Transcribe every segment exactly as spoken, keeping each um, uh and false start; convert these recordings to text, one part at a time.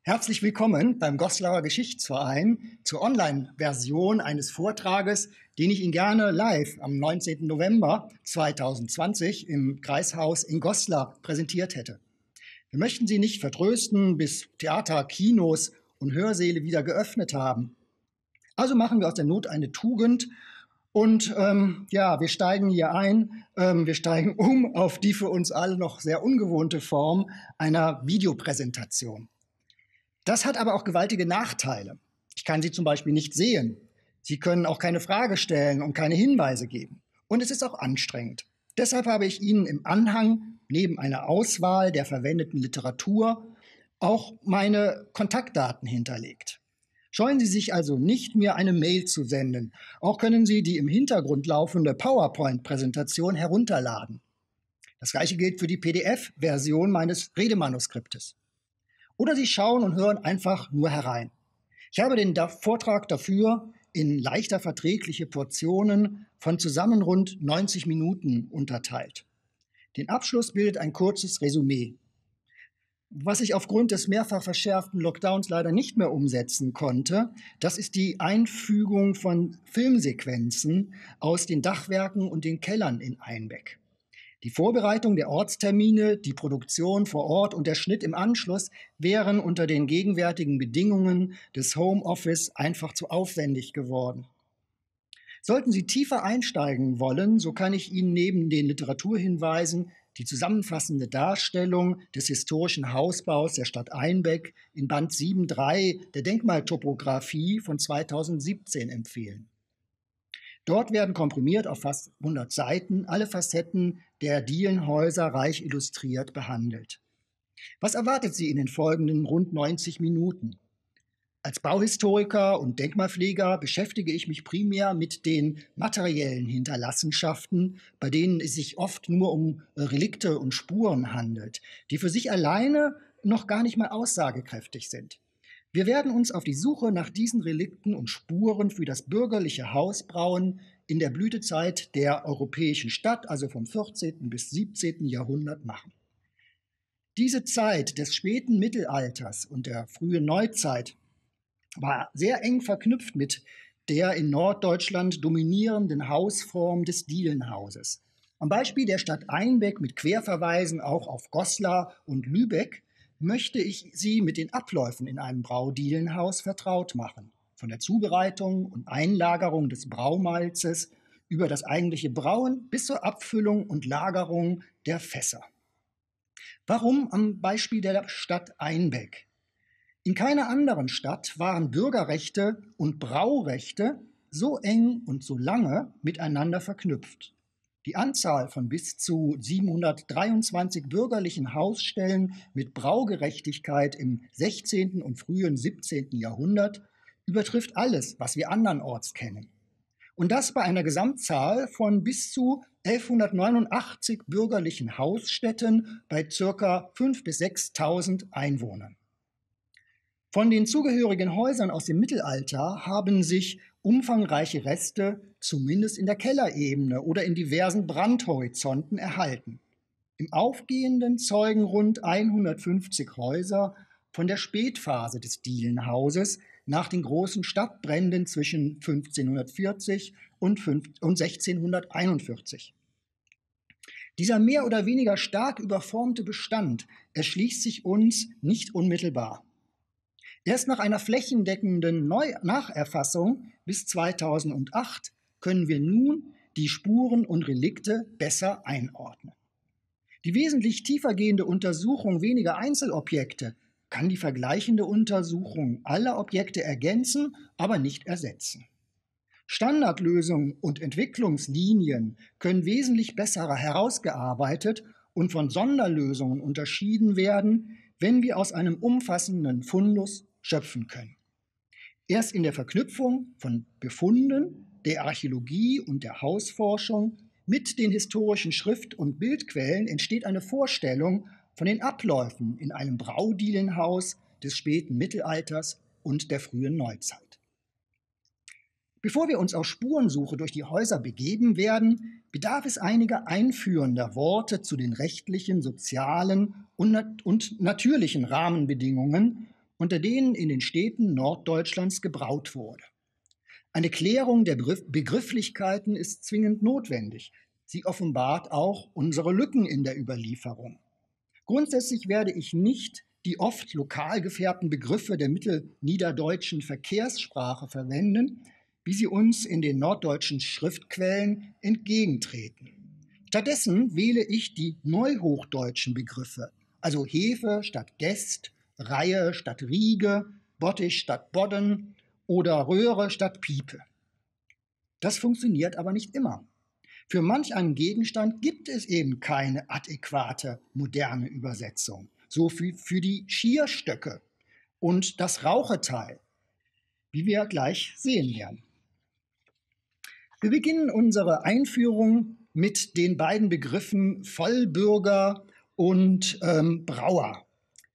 Herzlich willkommen beim Goslauer Geschichtsverein zur Online-Version eines Vortrages, den ich Ihnen gerne live am neunzehnten November zweitausendzwanzig im Kreishaus in Goslar präsentiert hätte. Wir möchten Sie nicht vertrösten, bis Theater, Kinos und Hörsäle wieder geöffnet haben. Also machen wir aus der Not eine Tugend und ähm, ja, wir steigen hier ein, ähm, wir steigen um auf die für uns alle noch sehr ungewohnte Form einer Videopräsentation. Das hat aber auch gewaltige Nachteile. Ich kann Sie zum Beispiel nicht sehen. Sie können auch keine Frage stellen und keine Hinweise geben. Und es ist auch anstrengend. Deshalb habe ich Ihnen im Anhang neben einer Auswahl der verwendeten Literatur auch meine Kontaktdaten hinterlegt. Scheuen Sie sich also nicht, mir eine Mail zu senden. Auch können Sie die im Hintergrund laufende PowerPoint-Präsentation herunterladen. Das Gleiche gilt für die P D F-Version meines Redemanuskriptes. Oder Sie schauen und hören einfach nur herein. Ich habe den Vortrag dafür in leichter verträgliche Portionen von zusammen rund neunzig Minuten unterteilt. Den Abschluss bildet ein kurzes Resümee. Was ich aufgrund des mehrfach verschärften Lockdowns leider nicht mehr umsetzen konnte, das ist die Einfügung von Filmsequenzen aus den Dachwerken und den Kellern in Einbeck. Die Vorbereitung der Ortstermine, die Produktion vor Ort und der Schnitt im Anschluss wären unter den gegenwärtigen Bedingungen des Homeoffice einfach zu aufwendig geworden. Sollten Sie tiefer einsteigen wollen, so kann ich Ihnen neben den Literaturhinweisen die zusammenfassende Darstellung des historischen Hausbaus der Stadt Einbeck in Band sieben Punkt drei der Denkmaltopographie von zweitausendsiebzehn empfehlen. Dort werden komprimiert auf fast hundert Seiten alle Facetten der Dielenhäuser reich illustriert behandelt. Was erwartet Sie in den folgenden rund neunzig Minuten? Als Bauhistoriker und Denkmalpfleger beschäftige ich mich primär mit den materiellen Hinterlassenschaften, bei denen es sich oft nur um Relikte und Spuren handelt, die für sich alleine noch gar nicht mal aussagekräftig sind. Wir werden uns auf die Suche nach diesen Relikten und Spuren für das bürgerliche Hausbrauen in der Blütezeit der europäischen Stadt, also vom vierzehnten bis siebzehnten Jahrhundert, machen. Diese Zeit des späten Mittelalters und der frühen Neuzeit war sehr eng verknüpft mit der in Norddeutschland dominierenden Hausform des Dielenhauses. Am Beispiel der Stadt Einbeck mit Querverweisen auch auf Goslar und Lübeck möchte ich Sie mit den Abläufen in einem Braudielenhaus vertraut machen. Von der Zubereitung und Einlagerung des Braumalzes über das eigentliche Brauen bis zur Abfüllung und Lagerung der Fässer. Warum am Beispiel der Stadt Einbeck? In keiner anderen Stadt waren Bürgerrechte und Braurechte so eng und so lange miteinander verknüpft. Die Anzahl von bis zu siebenhundertdreiundzwanzig bürgerlichen Hausstellen mit Braugerechtigkeit im sechzehnten und frühen siebzehnten Jahrhundert übertrifft alles, was wir andernorts kennen. Und das bei einer Gesamtzahl von bis zu elfhundertneunundachtzig bürgerlichen Hausstätten bei ca. fünftausend bis sechstausend Einwohnern. Von den zugehörigen Häusern aus dem Mittelalter haben sich umfangreiche Reste zumindest in der Kellerebene oder in diversen Brandhorizonten erhalten. Im Aufgehenden zeugen rund hundertfünfzig Häuser von der Spätphase des Dielenhauses nach den großen Stadtbränden zwischen fünfzehnhundertvierzig und sechzehnhunderteinundvierzig. Dieser mehr oder weniger stark überformte Bestand erschließt sich uns nicht unmittelbar. Erst nach einer flächendeckenden Neu- Nacherfassung bis zweitausendacht können wir nun die Spuren und Relikte besser einordnen. Die wesentlich tiefergehende Untersuchung weniger Einzelobjekte kann die vergleichende Untersuchung aller Objekte ergänzen, aber nicht ersetzen. Standardlösungen und Entwicklungslinien können wesentlich besser herausgearbeitet und von Sonderlösungen unterschieden werden, wenn wir aus einem umfassenden Fundus schöpfen können. Erst in der Verknüpfung von Befunden der Archäologie und der Hausforschung mit den historischen Schrift- und Bildquellen entsteht eine Vorstellung von den Abläufen in einem Braudielenhaus des späten Mittelalters und der frühen Neuzeit. Bevor wir uns auf Spurensuche durch die Häuser begeben werden, bedarf es einiger einführender Worte zu den rechtlichen, sozialen und, nat- und natürlichen Rahmenbedingungen unter denen in den Städten Norddeutschlands gebraut wurde. Eine Klärung der Begrifflichkeiten ist zwingend notwendig. Sie offenbart auch unsere Lücken in der Überlieferung. Grundsätzlich werde ich nicht die oft lokal gefärbten Begriffe der mittelniederdeutschen Verkehrssprache verwenden, wie sie uns in den norddeutschen Schriftquellen entgegentreten. Stattdessen wähle ich die neuhochdeutschen Begriffe, also Hefe statt Gest, Reihe statt Riege, Bottich statt Bodden oder Röhre statt Piepe. Das funktioniert aber nicht immer. Für manch einen Gegenstand gibt es eben keine adäquate moderne Übersetzung. So für, für die Schierstöcke und das Raucheteil, wie wir gleich sehen werden. Wir beginnen unsere Einführung mit den beiden Begriffen Vollbürger und ähm, Brauer,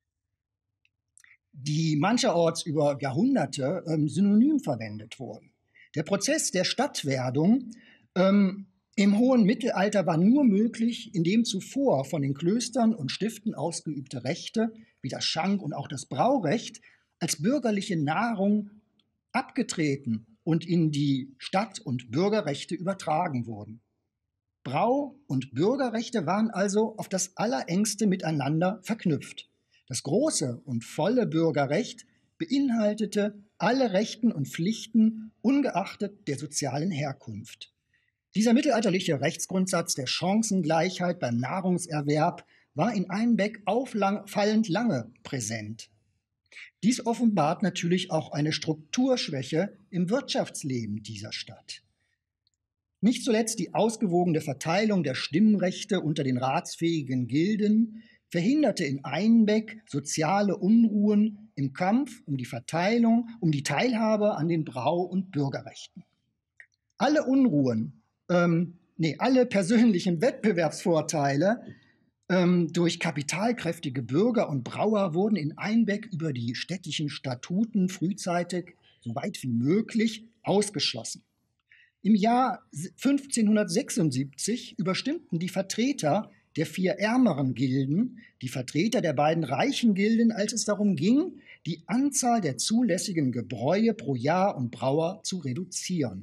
die mancherorts über Jahrhunderte ähm, synonym verwendet wurden. Der Prozess der Stadtwerdung ähm, im hohen Mittelalter war nur möglich, indem zuvor von den Klöstern und Stiften ausgeübte Rechte, wie das Schank- und auch das Braurecht, als bürgerliche Nahrung abgetreten und in die Stadt- und Bürgerrechte übertragen wurden. Brau- und Bürgerrechte waren also auf das Allerengste miteinander verknüpft. Das große und volle Bürgerrecht beinhaltete alle Rechten und Pflichten ungeachtet der sozialen Herkunft. Dieser mittelalterliche Rechtsgrundsatz der Chancengleichheit beim Nahrungserwerb war in Einbeck auffallend lange präsent. Dies offenbart natürlich auch eine Strukturschwäche im Wirtschaftsleben dieser Stadt. Nicht zuletzt die ausgewogene Verteilung der Stimmrechte unter den ratsfähigen Gilden verhinderte in Einbeck soziale Unruhen im Kampf um die Verteilung, um die Teilhabe an den Brau- und Bürgerrechten. Alle Unruhen, ähm, nee, alle persönlichen Wettbewerbsvorteile ähm, durch kapitalkräftige Bürger und Brauer wurden in Einbeck über die städtischen Statuten frühzeitig, so weit wie möglich, ausgeschlossen. Im Jahr fünfzehnhundertsechsundsiebzig überstimmten die Vertreter der vier ärmeren Gilden die Vertreter der beiden reichen Gilden, als es darum ging, die Anzahl der zulässigen Gebräue pro Jahr und Brauer zu reduzieren.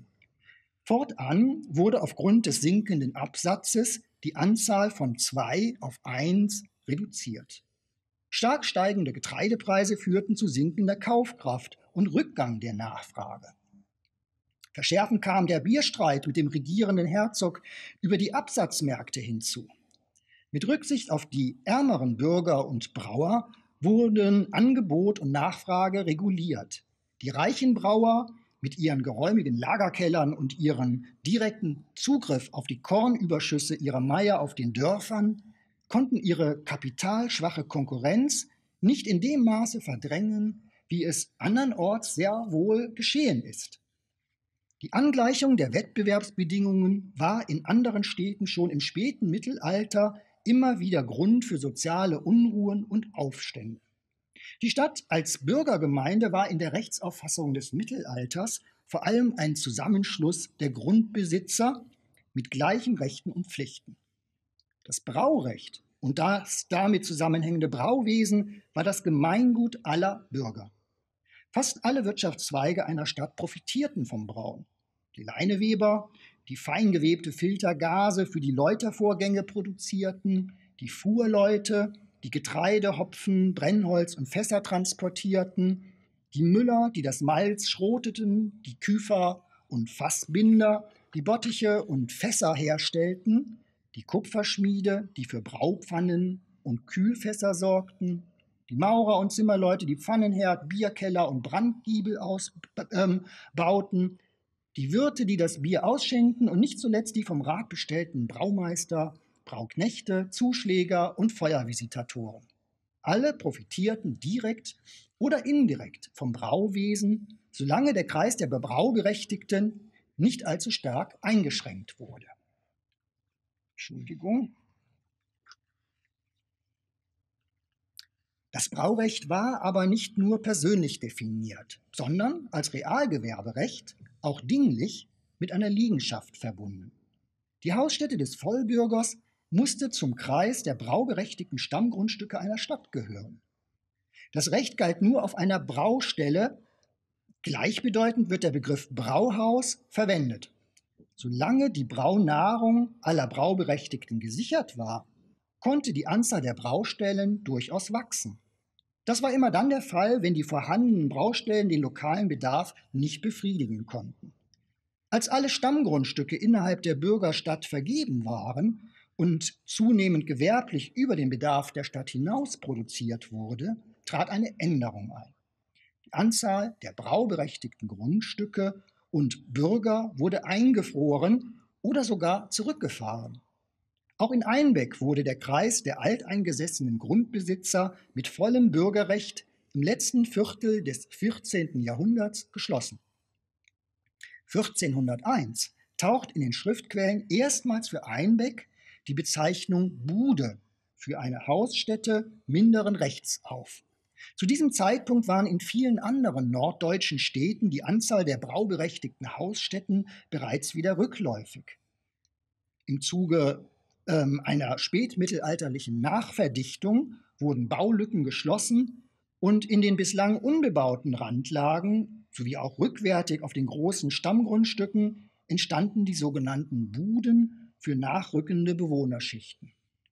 Fortan wurde aufgrund des sinkenden Absatzes die Anzahl von zwei auf eins reduziert. Stark steigende Getreidepreise führten zu sinkender Kaufkraft und Rückgang der Nachfrage. Verschärfend kam der Bierstreit mit dem regierenden Herzog über die Absatzmärkte hinzu. Mit Rücksicht auf die ärmeren Bürger und Brauer wurden Angebot und Nachfrage reguliert. Die reichen Brauer mit ihren geräumigen Lagerkellern und ihren direkten Zugriff auf die Kornüberschüsse ihrer Meier auf den Dörfern konnten ihre kapitalschwache Konkurrenz nicht in dem Maße verdrängen, wie es andernorts sehr wohl geschehen ist. Die Angleichung der Wettbewerbsbedingungen war in anderen Städten schon im späten Mittelalter immer wieder Grund für soziale Unruhen und Aufstände. Die Stadt als Bürgergemeinde war in der Rechtsauffassung des Mittelalters vor allem ein Zusammenschluss der Grundbesitzer mit gleichen Rechten und Pflichten. Das Braurecht und das damit zusammenhängende Brauwesen war das Gemeingut aller Bürger. Fast alle Wirtschaftszweige einer Stadt profitierten vom Brauen. Die Leineweber, die feingewebte Filtergase für die Läutervorgänge produzierten, die Fuhrleute, die Getreide, Hopfen, Brennholz und Fässer transportierten, die Müller, die das Malz schroteten, die Küfer und Fassbinder, die Bottiche und Fässer herstellten, die Kupferschmiede, die für Braupfannen und Kühlfässer sorgten, die Maurer und Zimmerleute, die Pfannenherd, Bierkeller und Brandgiebel ausbauten, ähm, die Wirte, die das Bier ausschenkten und nicht zuletzt die vom Rat bestellten Braumeister, Brauknechte, Zuschläger und Feuervisitatoren. Alle profitierten direkt oder indirekt vom Brauwesen, solange der Kreis der Brauberechtigten nicht allzu stark eingeschränkt wurde. Entschuldigung. Das Braurecht war aber nicht nur persönlich definiert, sondern als Realgewerberecht auch dinglich mit einer Liegenschaft verbunden. Die Hausstätte des Vollbürgers musste zum Kreis der brauberechtigten Stammgrundstücke einer Stadt gehören. Das Recht galt nur auf einer Braustelle. Gleichbedeutend wird der Begriff Brauhaus verwendet. Solange die Braunahrung aller Brauberechtigten gesichert war, konnte die Anzahl der Braustellen durchaus wachsen. Das war immer dann der Fall, wenn die vorhandenen Braustellen den lokalen Bedarf nicht befriedigen konnten. Als alle Stammgrundstücke innerhalb der Bürgerstadt vergeben waren und zunehmend gewerblich über den Bedarf der Stadt hinaus produziert wurde, trat eine Änderung ein. Die Anzahl der brauberechtigten Grundstücke und Bürger wurde eingefroren oder sogar zurückgefahren. Auch in Einbeck wurde der Kreis der alteingesessenen Grundbesitzer mit vollem Bürgerrecht im letzten Viertel des vierzehnten Jahrhunderts geschlossen. vierzehnhunderteins taucht in den Schriftquellen erstmals für Einbeck die Bezeichnung Bude für eine Hausstätte minderen Rechts auf. Zu diesem Zeitpunkt waren in vielen anderen norddeutschen Städten die Anzahl der brauberechtigten Hausstätten bereits wieder rückläufig. Im Zuge ähm, einer spätmittelalterlichen Nachverdichtung wurden Baulücken geschlossen und in den bislang unbebauten Randlagen sowie auch rückwärtig auf den großen Stammgrundstücken entstanden die sogenannten Buden für nachrückende Bewohnerschichten.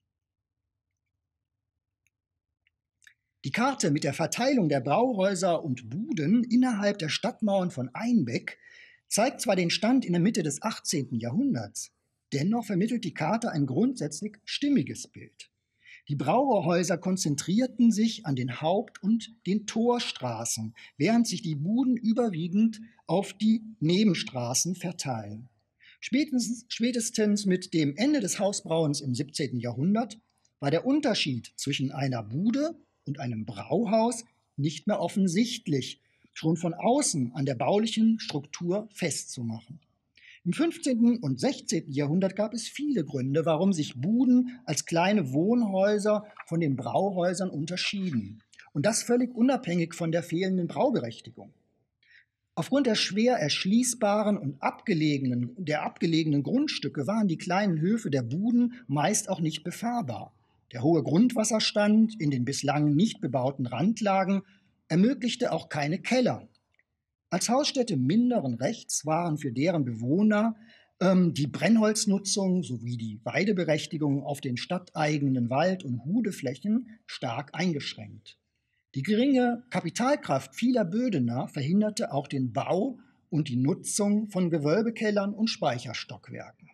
Die Karte mit der Verteilung der Brauhäuser und Buden innerhalb der Stadtmauern von Einbeck zeigt zwar den Stand in der Mitte des achtzehnten Jahrhunderts, dennoch vermittelt die Karte ein grundsätzlich stimmiges Bild. Die Brauerhäuser konzentrierten sich an den Haupt- und den Torstraßen, während sich die Buden überwiegend auf die Nebenstraßen verteilen. Spätestens, spätestens mit dem Ende des Hausbrauens im siebzehnten Jahrhundert war der Unterschied zwischen einer Bude und einem Brauhaus nicht mehr offensichtlich, schon von außen an der baulichen Struktur festzumachen. Im fünfzehnten und sechzehnten Jahrhundert gab es viele Gründe, warum sich Buden als kleine Wohnhäuser von den Brauhäusern unterschieden. Und das völlig unabhängig von der fehlenden Brauberechtigung. Aufgrund der schwer erschließbaren und abgelegenen, der abgelegenen Grundstücke waren die kleinen Höfe der Buden meist auch nicht befahrbar. Der hohe Grundwasserstand in den bislang nicht bebauten Randlagen ermöglichte auch keine Keller. Als Hausstätte minderen Rechts waren für deren Bewohner ähm, die Brennholznutzung sowie die Weideberechtigung auf den stadteigenen Wald- und Hudeflächen stark eingeschränkt. Die geringe Kapitalkraft vieler Bödener verhinderte auch den Bau und die Nutzung von Gewölbekellern und Speicherstockwerken.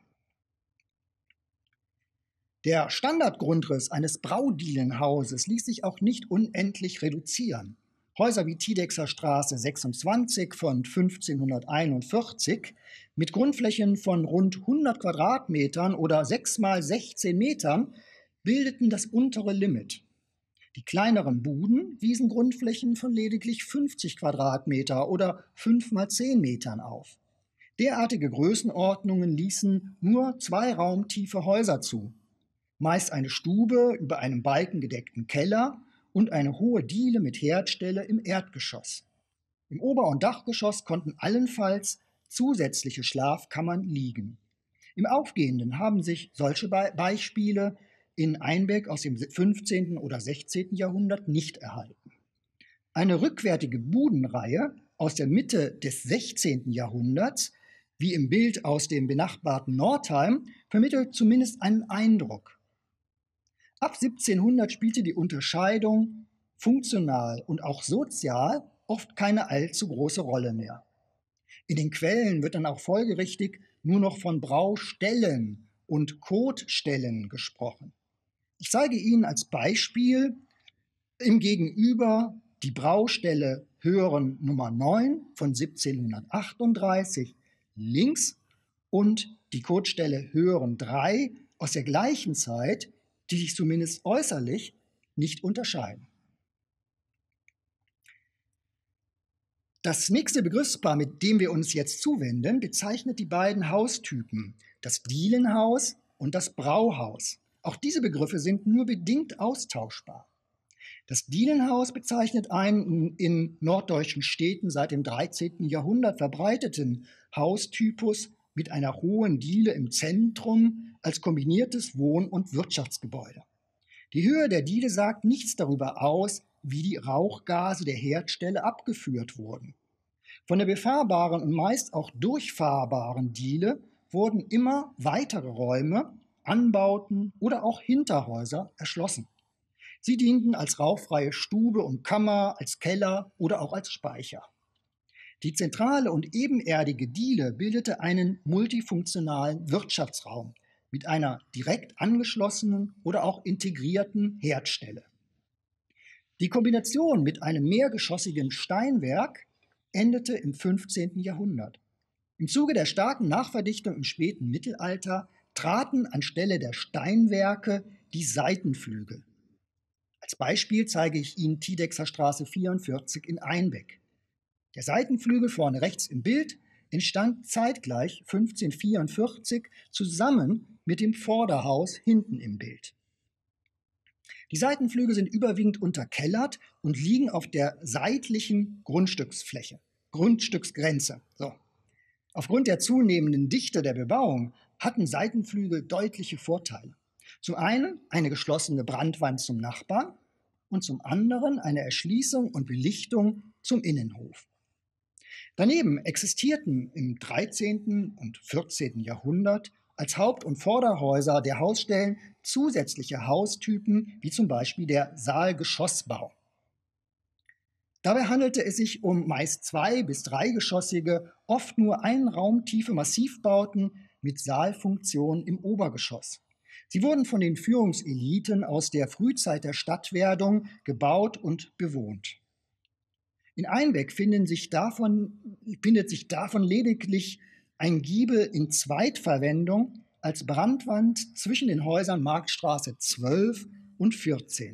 Der Standardgrundriss eines Braudielenhauses ließ sich auch nicht unendlich reduzieren. Häuser wie Tiedexer Straße sechsundzwanzig von fünfzehnhunderteinundvierzig mit Grundflächen von rund hundert Quadratmetern oder sechs mal sechzehn Metern bildeten das untere Limit. Die kleineren Buden wiesen Grundflächen von lediglich fünfzig Quadratmeter oder fünf mal zehn Metern auf. Derartige Größenordnungen ließen nur zweiraumtiefe Häuser zu. Meist eine Stube über einem balkengedeckten Keller und eine hohe Diele mit Herdstelle im Erdgeschoss. Im Ober- und Dachgeschoss konnten allenfalls zusätzliche Schlafkammern liegen. Im Aufgehenden haben sich solche Be- Beispiele in Einbeck aus dem fünfzehnten oder sechzehnten Jahrhundert nicht erhalten. Eine rückwärtige Budenreihe aus der Mitte des sechzehnten Jahrhunderts, wie im Bild aus dem benachbarten Nordheim, vermittelt zumindest einen Eindruck. Ab siebzehnhundert spielte die Unterscheidung funktional und auch sozial oft keine allzu große Rolle mehr. In den Quellen wird dann auch folgerichtig nur noch von Braustellen und Kotstellen gesprochen. Ich zeige Ihnen als Beispiel im Gegenüber die Braustelle Hören Nummer neun von siebzehnhundertachtunddreißig links und die Kotstelle Hören drei aus der gleichen Zeit, die sich zumindest äußerlich nicht unterscheiden. Das nächste Begriffspaar, mit dem wir uns jetzt zuwenden, bezeichnet die beiden Haustypen, das Dielenhaus und das Brauhaus. Auch diese Begriffe sind nur bedingt austauschbar. Das Dielenhaus bezeichnet einen in norddeutschen Städten seit dem dreizehnten Jahrhundert verbreiteten Haustypus mit einer hohen Diele im Zentrum als kombiniertes Wohn- und Wirtschaftsgebäude. Die Höhe der Diele sagt nichts darüber aus, wie die Rauchgase der Herdstelle abgeführt wurden. Von der befahrbaren und meist auch durchfahrbaren Diele wurden immer weitere Räume, Anbauten oder auch Hinterhäuser erschlossen. Sie dienten als rauchfreie Stube und Kammer, als Keller oder auch als Speicher. Die zentrale und ebenerdige Diele bildete einen multifunktionalen Wirtschaftsraum mit einer direkt angeschlossenen oder auch integrierten Herdstelle. Die Kombination mit einem mehrgeschossigen Steinwerk endete im fünfzehnten Jahrhundert. Im Zuge der starken Nachverdichtung im späten Mittelalter traten anstelle der Steinwerke die Seitenflügel. Als Beispiel zeige ich Ihnen Tiedexer Straße vierundvierzig in Einbeck. Der Seitenflügel vorne rechts im Bild entstand zeitgleich fünfzehnhundertvierundvierzig zusammen mit dem Vorderhaus hinten im Bild. Die Seitenflügel sind überwiegend unterkellert und liegen auf der seitlichen Grundstücksfläche, Grundstücksgrenze. So. Aufgrund der zunehmenden Dichte der Bebauung hatten Seitenflügel deutliche Vorteile. Zum einen eine geschlossene Brandwand zum Nachbarn und zum anderen eine Erschließung und Belichtung zum Innenhof. Daneben existierten im dreizehnten und vierzehnten Jahrhundert als Haupt- und Vorderhäuser der Hausstellen zusätzliche Haustypen, wie zum Beispiel der Saalgeschossbau. Dabei handelte es sich um meist zwei- bis dreigeschossige, oft nur einraumtiefe Massivbauten mit Saalfunktion im Obergeschoss. Sie wurden von den Führungseliten aus der Frühzeit der Stadtwerdung gebaut und bewohnt. In Einbeck finden sich davon, findet sich davon lediglich ein Giebel in Zweitverwendung als Brandwand zwischen den Häusern Marktstraße zwölf und vierzehn.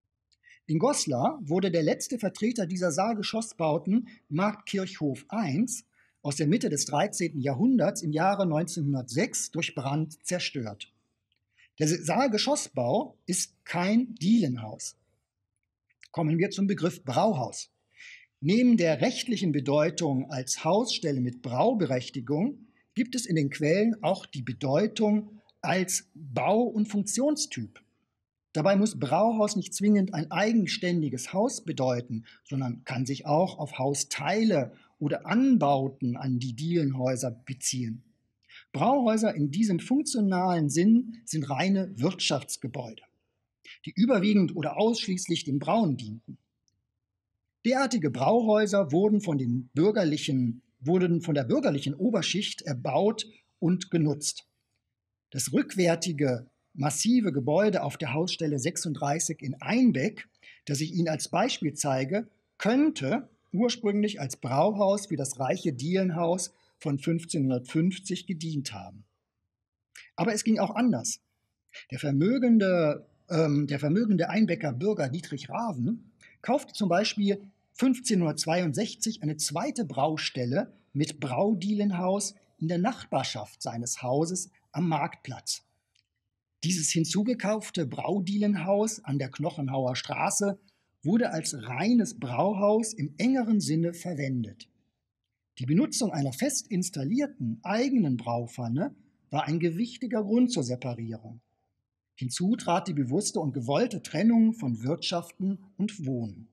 In Goslar wurde der letzte Vertreter dieser Saalgeschossbauten, Marktkirchhof eins, aus der Mitte des dreizehnten Jahrhunderts im Jahre neunzehnhundertsechs durch Brand zerstört. Der Saalgeschossbau ist kein Dielenhaus. Kommen wir zum Begriff Brauhaus. Neben der rechtlichen Bedeutung als Hausstelle mit Brauberechtigung gibt es in den Quellen auch die Bedeutung als Bau- und Funktionstyp. Dabei muss Brauhaus nicht zwingend ein eigenständiges Haus bedeuten, sondern kann sich auch auf Hausteile oder Anbauten an die Dielenhäuser beziehen. Brauhäuser in diesem funktionalen Sinn sind reine Wirtschaftsgebäude, die überwiegend oder ausschließlich dem Brauen dienten. Derartige Brauhäuser wurden von, den bürgerlichen, wurden von der bürgerlichen Oberschicht erbaut und genutzt. Das rückwärtige, massive Gebäude auf der Hausstelle sechsunddreißig in Einbeck, das ich Ihnen als Beispiel zeige, könnte ursprünglich als Brauhaus für das reiche Dielenhaus von fünfzehnhundertfünfzig gedient haben. Aber es ging auch anders. Der vermögende, ähm, der vermögende Einbecker Bürger Dietrich Raven kaufte zum Beispiel fünfzehnhundertzweiundsechzig eine zweite Braustelle mit Braudielenhaus in der Nachbarschaft seines Hauses am Marktplatz. Dieses hinzugekaufte Braudielenhaus an der Knochenhauer Straße wurde als reines Brauhaus im engeren Sinne verwendet. Die Benutzung einer fest installierten eigenen Braupfanne war ein gewichtiger Grund zur Separierung. Hinzu trat die bewusste und gewollte Trennung von Wirtschaften und Wohnen.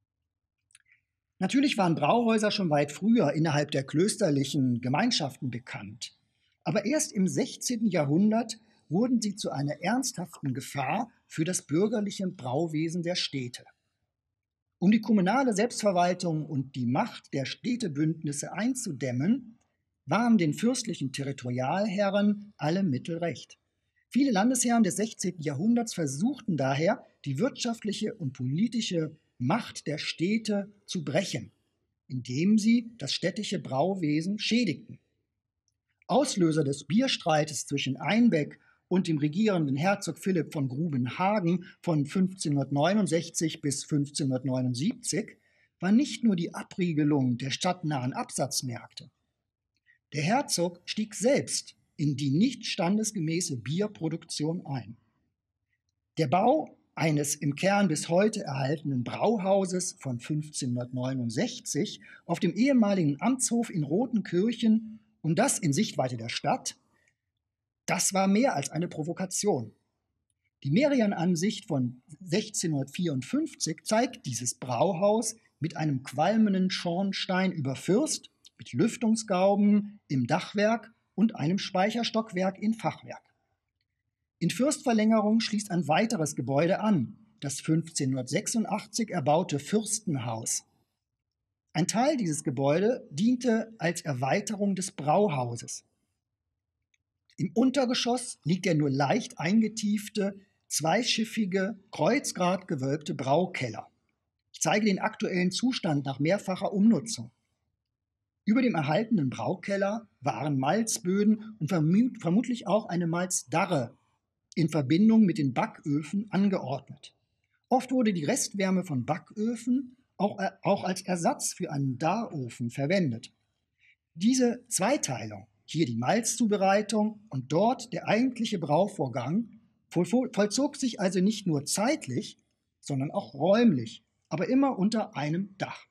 Natürlich waren Brauhäuser schon weit früher innerhalb der klösterlichen Gemeinschaften bekannt. Aber erst im sechzehnten Jahrhundert wurden sie zu einer ernsthaften Gefahr für das bürgerliche Brauwesen der Städte. Um die kommunale Selbstverwaltung und die Macht der Städtebündnisse einzudämmen, waren den fürstlichen Territorialherren alle Mittel recht. Viele Landesherren des sechzehnten Jahrhunderts versuchten daher, die wirtschaftliche und politische Macht der Städte zu brechen, indem sie das städtische Brauwesen schädigten. Auslöser des Bierstreites zwischen Einbeck und dem regierenden Herzog Philipp von Grubenhagen von fünfzehnhundertneunundsechzig bis fünfzehnhundertneunundsiebzig war nicht nur die Abriegelung der stadtnahen Absatzmärkte. Der Herzog stieg selbst in die nicht standesgemäße Bierproduktion ein. Der Bau eines im Kern bis heute erhaltenen Brauhauses von fünfzehnhundertneunundsechzig auf dem ehemaligen Amtshof in Rotenkirchen und das in Sichtweite der Stadt, das war mehr als eine Provokation. Die Merian-Ansicht von sechzehnhundertvierundfünfzig zeigt dieses Brauhaus mit einem qualmenden Schornstein über Fürst, mit Lüftungsgauben im Dachwerk und einem Speicherstockwerk in Fachwerk. In Fürstverlängerung schließt ein weiteres Gebäude an, das fünfzehnhundertsechsundachtzig erbaute Fürstenhaus. Ein Teil dieses Gebäudes diente als Erweiterung des Brauhauses. Im Untergeschoss liegt der nur leicht eingetiefte, zweischiffige, kreuzgratgewölbte Braukeller. Ich zeige den aktuellen Zustand nach mehrfacher Umnutzung. Über dem erhaltenen Braukeller waren Malzböden und vermut, vermutlich auch eine Malzdarre in Verbindung mit den Backöfen angeordnet. Oft wurde die Restwärme von Backöfen auch, äh, auch als Ersatz für einen Darofen verwendet. Diese Zweiteilung, hier die Malzzubereitung und dort der eigentliche Brauvorgang, voll, vollzog sich also nicht nur zeitlich, sondern auch räumlich, aber immer unter einem Dach.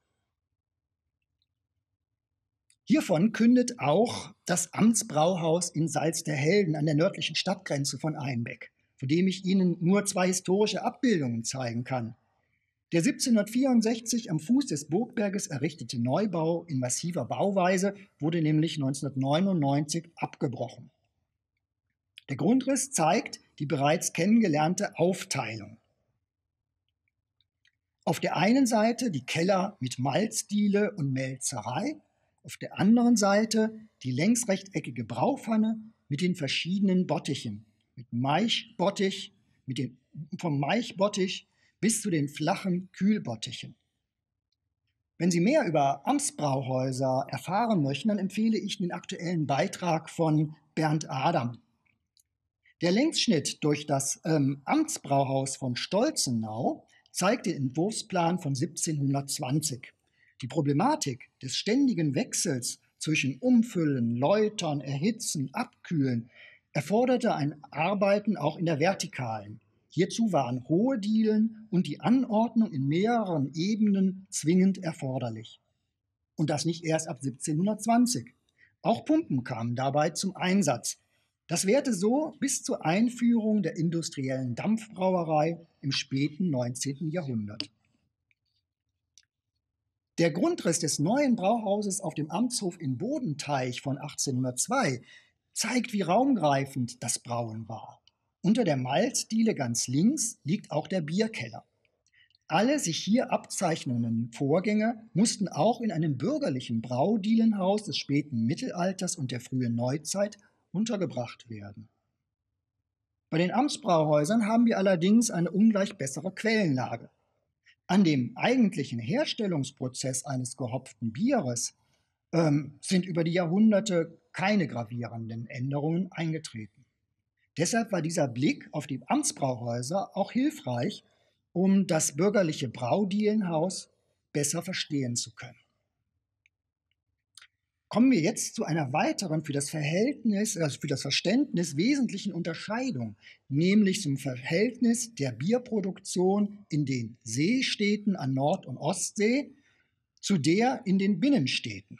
Hiervon kündet auch das Amtsbrauhaus in Salzderhelden an der nördlichen Stadtgrenze von Einbeck, von dem ich Ihnen nur zwei historische Abbildungen zeigen kann. Der siebzehnhundertvierundsechzig am Fuß des Burgberges errichtete Neubau in massiver Bauweise wurde nämlich neunzehnhundertneunundneunzig abgebrochen. Der Grundriss zeigt die bereits kennengelernte Aufteilung. Auf der einen Seite die Keller mit Malzdiele und Melzerei, auf der anderen Seite die längsrechteckige Braupfanne mit den verschiedenen Bottichen, mit Maichbottich, mit den, vom Maichbottich bis zu den flachen Kühlbottichen. Wenn Sie mehr über Amtsbrauhäuser erfahren möchten, dann empfehle ich den aktuellen Beitrag von Bernd Adam. Der Längsschnitt durch das ähm, Amtsbrauhaus von Stolzenau zeigt den Entwurfsplan von siebzehnhundertzwanzig. Die Problematik des ständigen Wechsels zwischen Umfüllen, Läutern, Erhitzen, Abkühlen erforderte ein Arbeiten auch in der Vertikalen. Hierzu waren hohe Dielen und die Anordnung in mehreren Ebenen zwingend erforderlich. Und das nicht erst ab siebzehnhundertzwanzig. Auch Pumpen kamen dabei zum Einsatz. Das währte so bis zur Einführung der industriellen Dampfbrauerei im späten neunzehnten Jahrhundert. Der Grundriss des neuen Brauhauses auf dem Amtshof in Bodenteich von achtzehnhundertzwei zeigt, wie raumgreifend das Brauen war. Unter der Malzdiele ganz links liegt auch der Bierkeller. Alle sich hier abzeichnenden Vorgänge mussten auch in einem bürgerlichen Braudielenhaus des späten Mittelalters und der frühen Neuzeit untergebracht werden. Bei den Amtsbrauhäusern haben wir allerdings eine ungleich bessere Quellenlage. An dem eigentlichen Herstellungsprozess eines gehopften Bieres ähm, sind über die Jahrhunderte keine gravierenden Änderungen eingetreten. Deshalb war dieser Blick auf die Amtsbrauhäuser auch hilfreich, um das bürgerliche Braudielenhaus besser verstehen zu können. Kommen wir jetzt zu einer weiteren für das Verhältnis, also für das Verständnis wesentlichen Unterscheidung, nämlich zum Verhältnis der Bierproduktion in den Seestädten an Nord- und Ostsee zu der in den Binnenstädten.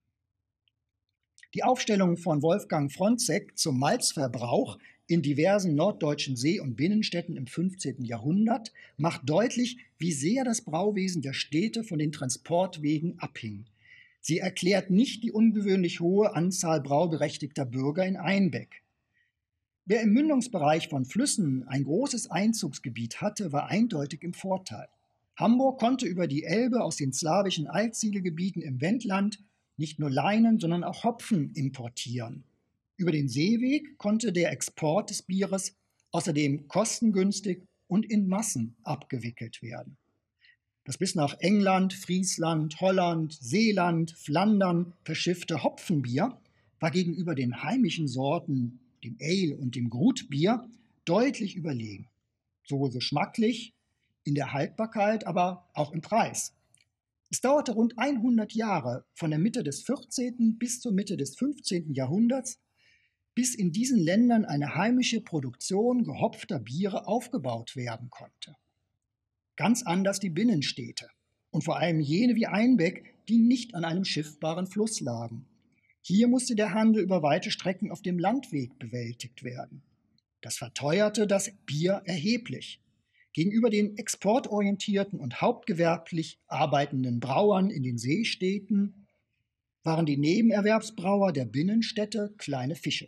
Die Aufstellung von Wolfgang Fronzek zum Malzverbrauch in diversen norddeutschen See- und Binnenstädten im fünfzehnten Jahrhundert macht deutlich, wie sehr das Brauwesen der Städte von den Transportwegen abhing. Sie erklärt nicht die ungewöhnlich hohe Anzahl brauberechtigter Bürger in Einbeck. Wer im Mündungsbereich von Flüssen ein großes Einzugsgebiet hatte, war eindeutig im Vorteil. Hamburg konnte über die Elbe aus den slawischen Altsiedelgebieten im Wendland nicht nur Leinen, sondern auch Hopfen importieren. Über den Seeweg konnte der Export des Bieres außerdem kostengünstig und in Massen abgewickelt werden. Das bis nach England, Friesland, Holland, Seeland, Flandern verschiffte Hopfenbier war gegenüber den heimischen Sorten, dem Ale und dem Grutbier, deutlich überlegen. Sowohl geschmacklich, in der Haltbarkeit, aber auch im Preis. Es dauerte rund hundert Jahre von der Mitte des vierzehnten bis zur Mitte des fünfzehnten Jahrhunderts, bis in diesen Ländern eine heimische Produktion gehopfter Biere aufgebaut werden konnte. Ganz anders die Binnenstädte und vor allem jene wie Einbeck, die nicht an einem schiffbaren Fluss lagen. Hier musste der Handel über weite Strecken auf dem Landweg bewältigt werden. Das verteuerte das Bier erheblich. Gegenüber den exportorientierten und hauptgewerblich arbeitenden Brauern in den Seestädten waren die Nebenerwerbsbrauer der Binnenstädte kleine Fische.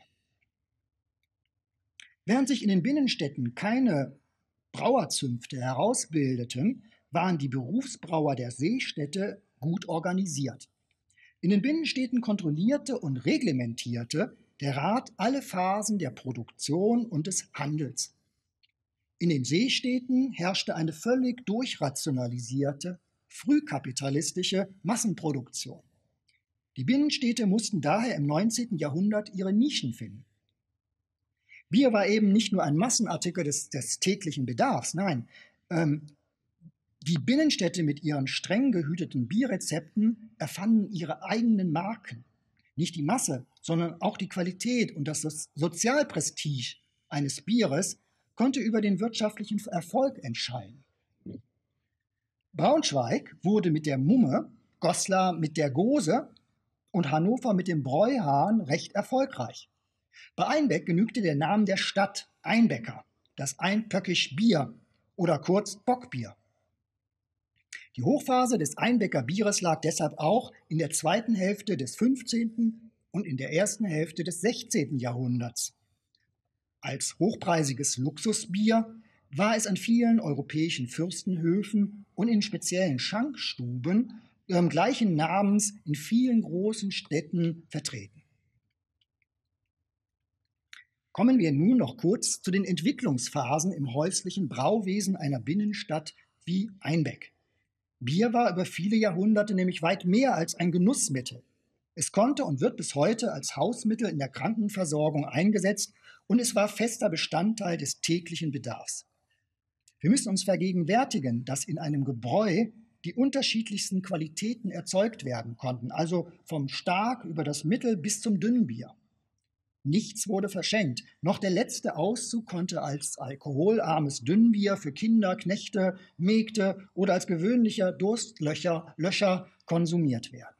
Während sich in den Binnenstädten keine Brauerzünfte herausbildeten, waren die Berufsbrauer der Seestädte gut organisiert. In den Binnenstädten kontrollierte und reglementierte der Rat alle Phasen der Produktion und des Handels. In den Seestädten herrschte eine völlig durchrationalisierte, frühkapitalistische Massenproduktion. Die Binnenstädte mussten daher im neunzehnten Jahrhundert ihre Nischen finden. Bier war eben nicht nur ein Massenartikel des, des täglichen Bedarfs, nein, ähm, die Binnenstädte mit ihren streng gehüteten Bierrezepten erfanden ihre eigenen Marken. Nicht die Masse, sondern auch die Qualität und das Sozialprestige eines Bieres konnte über den wirtschaftlichen Erfolg entscheiden. Braunschweig wurde mit der Mumme, Goslar mit der Gose und Hannover mit dem Bräuhahn recht erfolgreich. Bei Einbeck genügte der Name der Stadt Einbecker, das Einböckisch Bier oder kurz Bockbier. Die Hochphase des Einbecker Bieres lag deshalb auch in der zweiten Hälfte des fünfzehnten und in der ersten Hälfte des sechzehnten Jahrhunderts. Als hochpreisiges Luxusbier war es an vielen europäischen Fürstenhöfen und in speziellen Schankstuben äh, gleichen Namens in vielen großen Städten vertreten. Kommen wir nun noch kurz zu den Entwicklungsphasen im häuslichen Brauwesen einer Binnenstadt wie Einbeck. Bier war über viele Jahrhunderte nämlich weit mehr als ein Genussmittel. Es konnte und wird bis heute als Hausmittel in der Krankenversorgung eingesetzt und es war fester Bestandteil des täglichen Bedarfs. Wir müssen uns vergegenwärtigen, dass in einem Gebräu die unterschiedlichsten Qualitäten erzeugt werden konnten, also vom Stark über das Mittel bis zum Dünnbier. Nichts wurde verschenkt, noch der letzte Auszug konnte als alkoholarmes Dünnbier für Kinder, Knechte, Mägde oder als gewöhnlicher Durstlöscher Löscher konsumiert werden.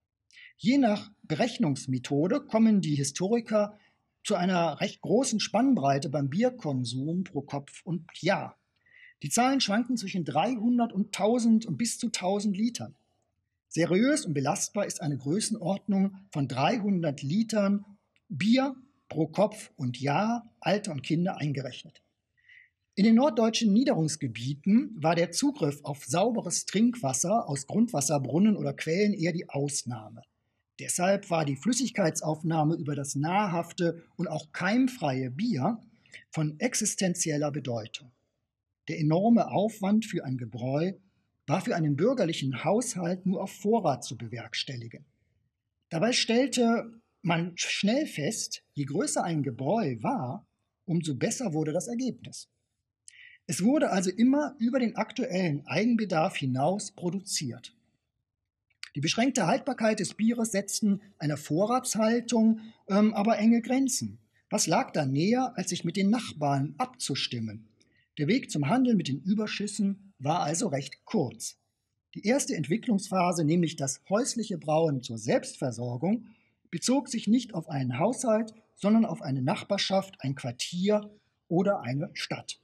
Je nach Berechnungsmethode kommen die Historiker zu einer recht großen Spannbreite beim Bierkonsum pro Kopf und Jahr. Die Zahlen schwanken zwischen dreihundert und tausend und bis zu tausend Litern. Seriös und belastbar ist eine Größenordnung von dreihundert Litern Bier pro Kopf und Jahr, Alter und Kinder eingerechnet. In den norddeutschen Niederungsgebieten war der Zugriff auf sauberes Trinkwasser aus Grundwasserbrunnen oder Quellen eher die Ausnahme. Deshalb war die Flüssigkeitsaufnahme über das nahrhafte und auch keimfreie Bier von existenzieller Bedeutung. Der enorme Aufwand für ein Gebräu war für einen bürgerlichen Haushalt nur auf Vorrat zu bewerkstelligen. Dabei stellte man schnell fest, je größer ein Gebräu war, umso besser wurde das Ergebnis. Es wurde also immer über den aktuellen Eigenbedarf hinaus produziert. Die beschränkte Haltbarkeit des Bieres setzten einer Vorratshaltung ähm, aber enge Grenzen. Was lag da näher, als sich mit den Nachbarn abzustimmen? Der Weg zum Handel mit den Überschüssen war also recht kurz. Die erste Entwicklungsphase, nämlich das häusliche Brauen zur Selbstversorgung, bezog sich nicht auf einen Haushalt, sondern auf eine Nachbarschaft, ein Quartier oder eine Stadt.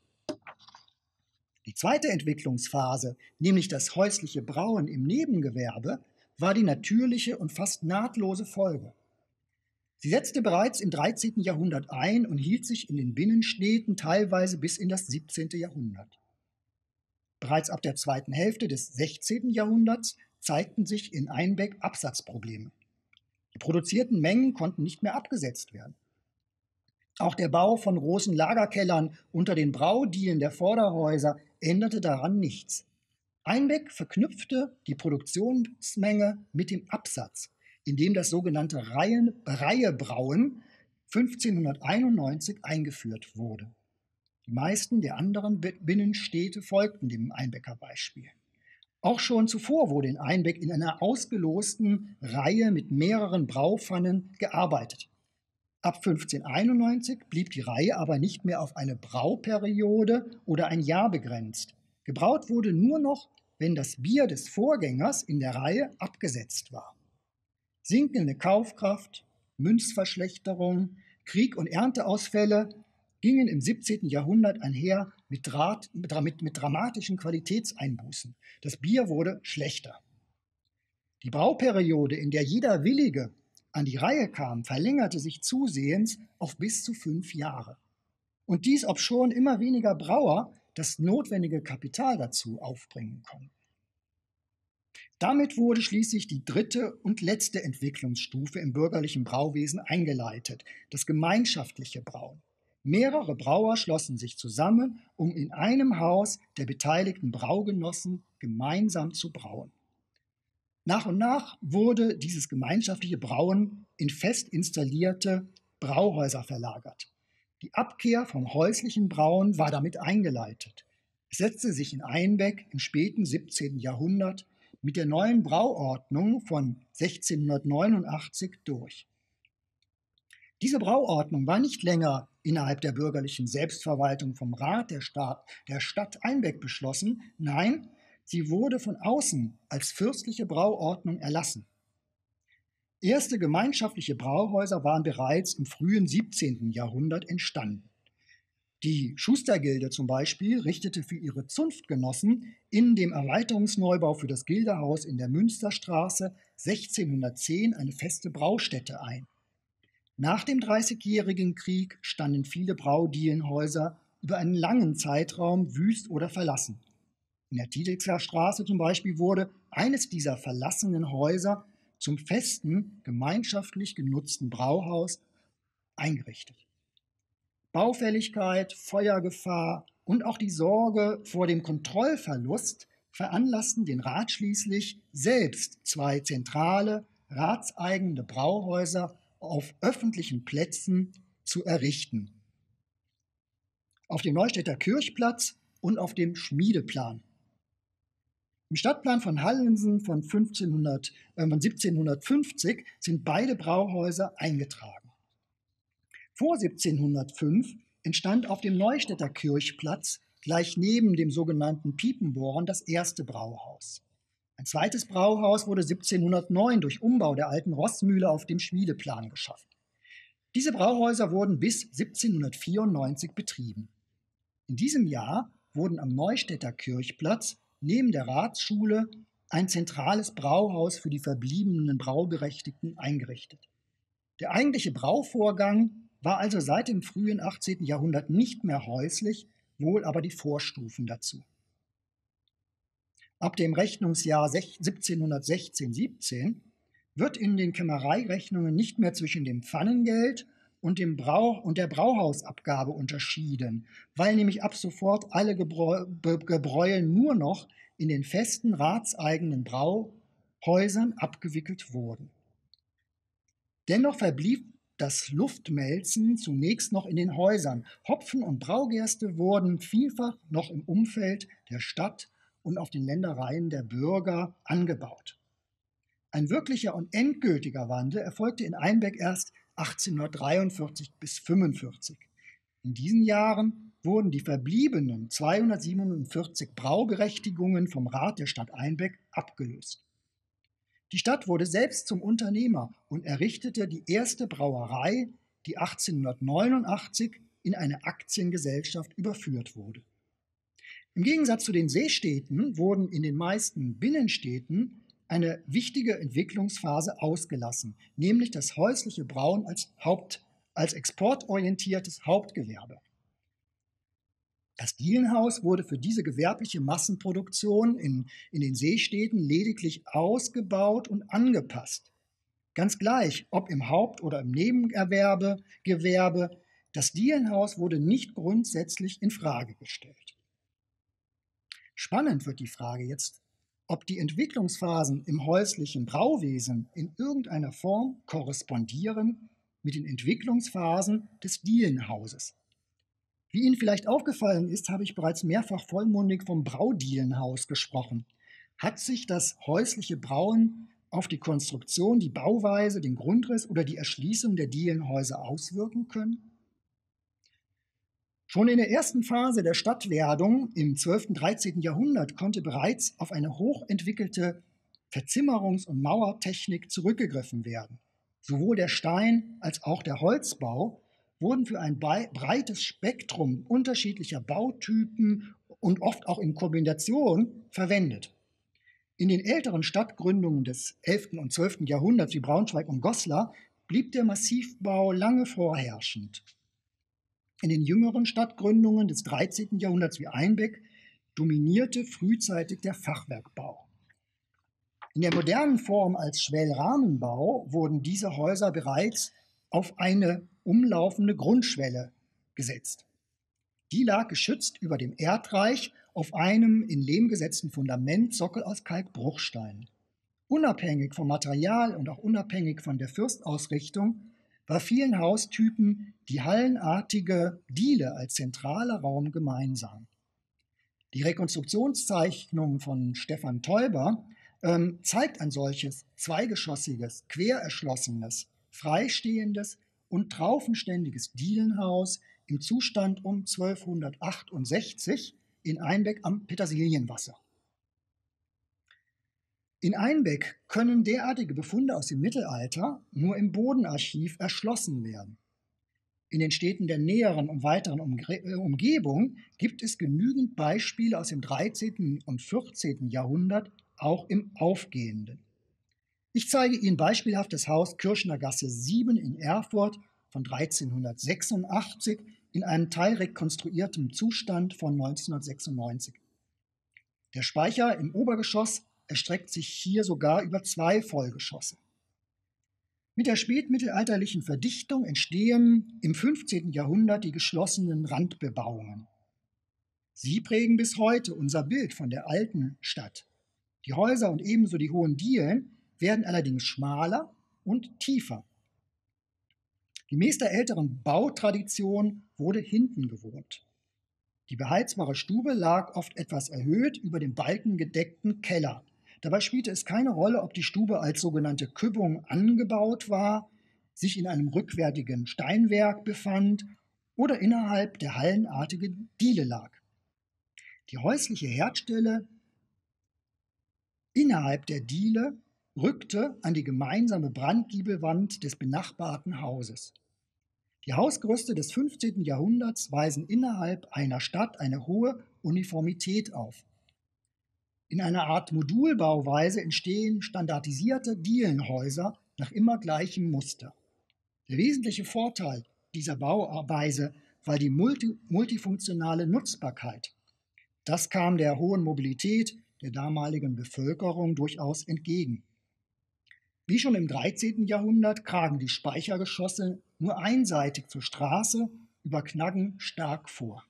Die zweite Entwicklungsphase, nämlich das häusliche Brauen im Nebengewerbe, war die natürliche und fast nahtlose Folge. Sie setzte bereits im dreizehnten Jahrhundert ein und hielt sich in den Binnenstädten teilweise bis in das siebzehnte Jahrhundert. Bereits ab der zweiten Hälfte des sechzehnten Jahrhunderts zeigten sich in Einbeck Absatzprobleme. Die produzierten Mengen konnten nicht mehr abgesetzt werden. Auch der Bau von großen Lagerkellern unter den Braudielen der Vorderhäuser änderte daran nichts. Einbeck verknüpfte die Produktionsmenge mit dem Absatz, indem das sogenannte Reihen, Reihebrauen fünfzehnhunderteinundneunzig eingeführt wurde. Die meisten der anderen Binnenstädte folgten dem Einbecker Beispiel. Auch schon zuvor wurde in Einbeck in einer ausgelosten Reihe mit mehreren Braupfannen gearbeitet. Ab fünfzehnhunderteinundneunzig blieb die Reihe aber nicht mehr auf eine Brauperiode oder ein Jahr begrenzt. Gebraut wurde nur noch, wenn das Bier des Vorgängers in der Reihe abgesetzt war. Sinkende Kaufkraft, Münzverschlechterung, Krieg und Ernteausfälle gingen im siebzehnten Jahrhundert einher mit, Draht, mit, mit dramatischen Qualitätseinbußen. Das Bier wurde schlechter. Die Brauperiode, in der jeder Willige an die Reihe kam, verlängerte sich zusehends auf bis zu fünf Jahre. Und dies, obschon immer weniger Brauer das notwendige Kapital dazu aufbringen konnten. Damit wurde schließlich die dritte und letzte Entwicklungsstufe im bürgerlichen Brauwesen eingeleitet, das gemeinschaftliche Brauen. Mehrere Brauer schlossen sich zusammen, um in einem Haus der beteiligten Braugenossen gemeinsam zu brauen. Nach und nach wurde dieses gemeinschaftliche Brauen in fest installierte Brauhäuser verlagert. Die Abkehr vom häuslichen Brauen war damit eingeleitet. Es setzte sich in Einbeck im späten siebzehnten Jahrhundert mit der neuen Brauordnung von sechzehnhundertneunundachtzig durch. Diese Brauordnung war nicht länger innerhalb der bürgerlichen Selbstverwaltung vom Rat der Stadt, der Stadt Einbeck beschlossen, nein, sie wurde von außen als fürstliche Brauordnung erlassen. Erste gemeinschaftliche Brauhäuser waren bereits im frühen siebzehnten Jahrhundert entstanden. Die Schustergilde zum Beispiel richtete für ihre Zunftgenossen in dem Erweiterungsneubau für das Gildehaus in der Münsterstraße sechzehnhundertzehn eine feste Braustätte ein. Nach dem Dreißigjährigen Krieg standen viele Braudielenhäuser über einen langen Zeitraum wüst oder verlassen. In der Tiedeckser Straße zum Beispiel wurde eines dieser verlassenen Häuser zum festen, gemeinschaftlich genutzten Brauhaus eingerichtet. Baufälligkeit, Feuergefahr und auch die Sorge vor dem Kontrollverlust veranlassten den Rat schließlich, selbst zwei zentrale, ratseigene Brauhäuser auf öffentlichen Plätzen zu errichten. Auf dem Neustädter Kirchplatz und auf dem Schmiedeplan. Im Stadtplan von Hallensen von, fünfzehnhundert, äh, von siebzehnhundertfünfzig sind beide Brauhäuser eingetragen. Vor siebzehnhundertfünf entstand auf dem Neustädter Kirchplatz gleich neben dem sogenannten Piepenborn das erste Brauhaus. Ein zweites Brauhaus wurde siebzehnhundertneun durch Umbau der alten Rossmühle auf dem Schmiedeplan geschaffen. Diese Brauhäuser wurden bis siebzehnhundertvierundneunzig betrieben. In diesem Jahr wurden am Neustädter Kirchplatz neben der Ratsschule ein zentrales Brauhaus für die verbliebenen Brauberechtigten eingerichtet. Der eigentliche Brauvorgang war also seit dem frühen achtzehnten Jahrhundert nicht mehr häuslich, wohl aber die Vorstufen dazu. Ab dem Rechnungsjahr siebzehnhundertsechzehn siebzehn wird in den Kämmereirechnungen nicht mehr zwischen dem Pfannengeld und, dem Brau- und der Brauhausabgabe unterschieden, weil nämlich ab sofort alle Gebräu- Gebräue nur noch in den festen ratseigenen Brauhäusern abgewickelt wurden. Dennoch verblieb das Luftmelzen zunächst noch in den Häusern. Hopfen und Braugerste wurden vielfach noch im Umfeld der Stadt und auf den Ländereien der Bürger angebaut. Ein wirklicher und endgültiger Wandel erfolgte in Einbeck erst achtzehnhundertdreiundvierzig bis fünfundvierzig. In diesen Jahren wurden die verbliebenen zweihundertsiebenundvierzig Brauberechtigungen vom Rat der Stadt Einbeck abgelöst. Die Stadt wurde selbst zum Unternehmer und errichtete die erste Brauerei, die achtzehnhundertneunundachtzig in eine Aktiengesellschaft überführt wurde. Im Gegensatz zu den Seestädten wurden in den meisten Binnenstädten eine wichtige Entwicklungsphase ausgelassen, nämlich das häusliche Brauen als, Haupt, als exportorientiertes Hauptgewerbe. Das Dielenhaus wurde für diese gewerbliche Massenproduktion in, in den Seestädten lediglich ausgebaut und angepasst. Ganz gleich, ob im Haupt- oder im Nebenerwerbe, Gewerbe, das Dielenhaus wurde nicht grundsätzlich in Frage gestellt. Spannend wird die Frage jetzt, ob die Entwicklungsphasen im häuslichen Brauwesen in irgendeiner Form korrespondieren mit den Entwicklungsphasen des Dielenhauses. Wie Ihnen vielleicht aufgefallen ist, habe ich bereits mehrfach vollmundig vom Braudielenhaus gesprochen. Hat sich das häusliche Brauen auf die Konstruktion, die Bauweise, den Grundriss oder die Erschließung der Dielenhäuser auswirken können? Schon in der ersten Phase der Stadtwerdung im zwölften und dreizehnten Jahrhundert konnte bereits auf eine hochentwickelte Verzimmerungs- und Mauertechnik zurückgegriffen werden. Sowohl der Stein- als auch der Holzbau wurden für ein breites Spektrum unterschiedlicher Bautypen und oft auch in Kombination verwendet. In den älteren Stadtgründungen des elften und zwölften Jahrhunderts wie Braunschweig und Goslar blieb der Massivbau lange vorherrschend. In den jüngeren Stadtgründungen des dreizehnten Jahrhunderts wie Einbeck dominierte frühzeitig der Fachwerkbau. In der modernen Form als Schwellrahmenbau wurden diese Häuser bereits auf eine umlaufende Grundschwelle gesetzt. Die lag geschützt über dem Erdreich auf einem in Lehm gesetzten Fundamentsockel aus Kalkbruchsteinen. Unabhängig vom Material und auch unabhängig von der Fürstausrichtung war vielen Haustypen die hallenartige Diele als zentraler Raum gemeinsam. Die Rekonstruktionszeichnung von Stefan Teuber ähm, zeigt ein solches zweigeschossiges, quererschlossenes, freistehendes und traufenständiges Dielenhaus im Zustand um zwölfhundertachtundsechzig in Einbeck am Petersilienwasser. In Einbeck können derartige Befunde aus dem Mittelalter nur im Bodenarchiv erschlossen werden. In den Städten der näheren und weiteren Umgebung gibt es genügend Beispiele aus dem dreizehnten und vierzehnten Jahrhundert, auch im Aufgehenden. Ich zeige Ihnen beispielhaft das Haus Kirchnergasse sieben in Erfurt von dreizehnhundertsechsundachtzig in einem teilrekonstruierten Zustand von neunzehnhundertsechsundneunzig. Der Speicher im Obergeschoss erstreckt sich hier sogar über zwei Vollgeschosse. Mit der spätmittelalterlichen Verdichtung entstehen im fünfzehnten Jahrhundert die geschlossenen Randbebauungen. Sie prägen bis heute unser Bild von der alten Stadt. Die Häuser und ebenso die hohen Dielen werden allerdings schmaler und tiefer. Gemäß der älteren Bautradition wurde hinten gewohnt. Die beheizbare Stube lag oft etwas erhöht über dem balkengedeckten Keller. Dabei spielte es keine Rolle, ob die Stube als sogenannte Küppung angebaut war, sich in einem rückwärtigen Steinwerk befand oder innerhalb der hallenartigen Diele lag. Die häusliche Herdstelle innerhalb der Diele rückte an die gemeinsame Brandgiebelwand des benachbarten Hauses. Die Hausgerüste des fünfzehnten Jahrhunderts weisen innerhalb einer Stadt eine hohe Uniformität auf. In einer Art Modulbauweise entstehen standardisierte Dielenhäuser nach immer gleichem Muster. Der wesentliche Vorteil dieser Bauweise war die multi multifunktionale Nutzbarkeit. Das kam der hohen Mobilität der damaligen Bevölkerung durchaus entgegen. Wie schon im dreizehnten Jahrhundert kragen die Speichergeschosse nur einseitig zur Straße über Knaggen stark vor.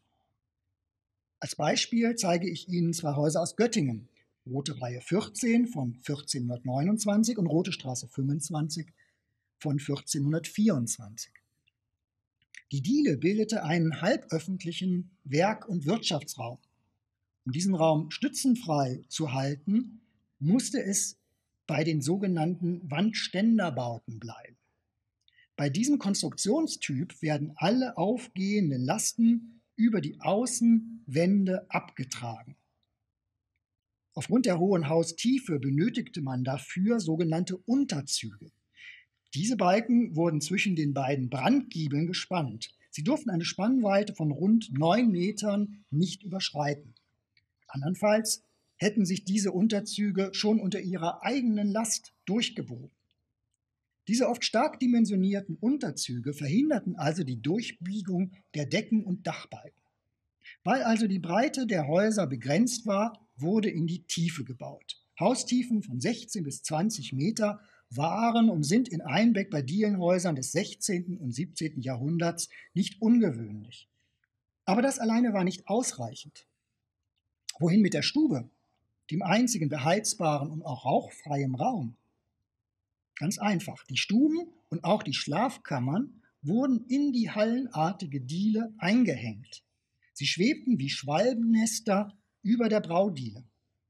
Als Beispiel zeige ich Ihnen zwei Häuser aus Göttingen, Rote Reihe vierzehn von vierzehnhundertneunundzwanzig und Rote Straße fünfundzwanzig von vierzehnhundertvierundzwanzig. Die Diele bildete einen halböffentlichen Werk- und Wirtschaftsraum. Um diesen Raum stützenfrei zu halten, musste es bei den sogenannten Wandständerbauten bleiben. Bei diesem Konstruktionstyp werden alle aufgehenden Lasten über die Außenwände abgetragen. Aufgrund der hohen Haustiefe benötigte man dafür sogenannte Unterzüge. Diese Balken wurden zwischen den beiden Brandgiebeln gespannt. Sie durften eine Spannweite von rund neun Metern nicht überschreiten. Andernfalls hätten sich diese Unterzüge schon unter ihrer eigenen Last durchgebogen. Diese oft stark dimensionierten Unterzüge verhinderten also die Durchbiegung der Decken und Dachbalken. Weil also die Breite der Häuser begrenzt war, wurde in die Tiefe gebaut. Haustiefen von sechzehn bis zwanzig Meter waren und sind in Einbeck bei Dielenhäusern des sechzehnten und siebzehnten Jahrhunderts nicht ungewöhnlich. Aber das alleine war nicht ausreichend. Wohin mit der Stube, dem einzigen beheizbaren und auch rauchfreien Raum? Ganz einfach, die Stuben und auch die Schlafkammern wurden in die hallenartige Diele eingehängt. Sie schwebten wie Schwalbennester über der Braudiele.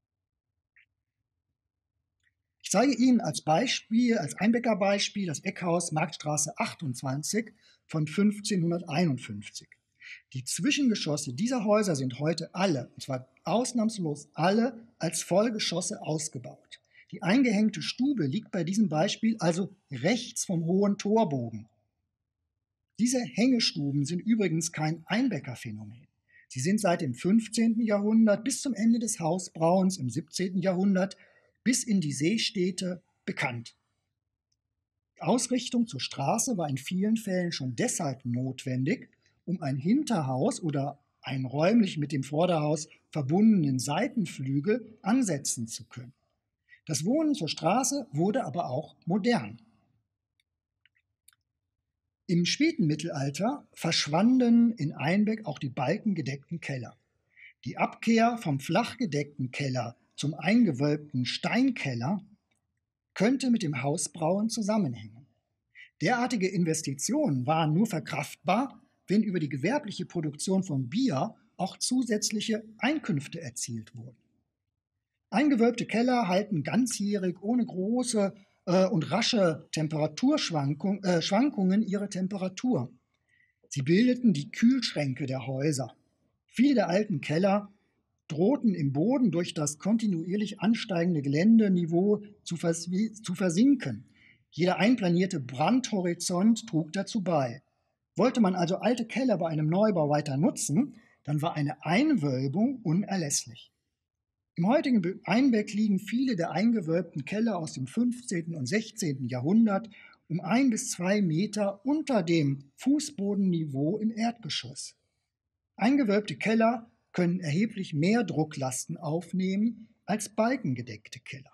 Ich zeige Ihnen als Beispiel, als Einbecker Beispiel, das Eckhaus Marktstraße achtundzwanzig von fünfzehnhunderteinundfünfzig. Die Zwischengeschosse dieser Häuser sind heute alle, und zwar ausnahmslos alle, als Vollgeschosse ausgebaut. Die eingehängte Stube liegt bei diesem Beispiel also rechts vom hohen Torbogen. Diese Hängestuben sind übrigens kein Einbäckerphänomen. Sie sind seit dem fünfzehnten Jahrhundert bis zum Ende des Hausbrauens im siebzehnten Jahrhundert bis in die Seestädte bekannt. Die Ausrichtung zur Straße war in vielen Fällen schon deshalb notwendig, um ein Hinterhaus oder einen räumlich mit dem Vorderhaus verbundenen Seitenflügel ansetzen zu können. Das Wohnen zur Straße wurde aber auch modern. Im späten Mittelalter verschwanden in Einbeck auch die balkengedeckten Keller. Die Abkehr vom flachgedeckten Keller zum eingewölbten Steinkeller könnte mit dem Hausbrauen zusammenhängen. Derartige Investitionen waren nur verkraftbar, wenn über die gewerbliche Produktion von Bier auch zusätzliche Einkünfte erzielt wurden. Eingewölbte Keller halten ganzjährig ohne große äh, und rasche Temperaturschwankungen äh, Schwankungen ihre Temperatur. Sie bildeten die Kühlschränke der Häuser. Viele der alten Keller drohten im Boden durch das kontinuierlich ansteigende Geländeniveau zu, vers zu versinken. Jeder einplanierte Brandhorizont trug dazu bei. Wollte man also alte Keller bei einem Neubau weiter nutzen, dann war eine Einwölbung unerlässlich. Im heutigen Einbeck liegen viele der eingewölbten Keller aus dem fünfzehnten und sechzehnten Jahrhundert um ein bis zwei Meter unter dem Fußbodenniveau im Erdgeschoss. Eingewölbte Keller können erheblich mehr Drucklasten aufnehmen als balkengedeckte Keller.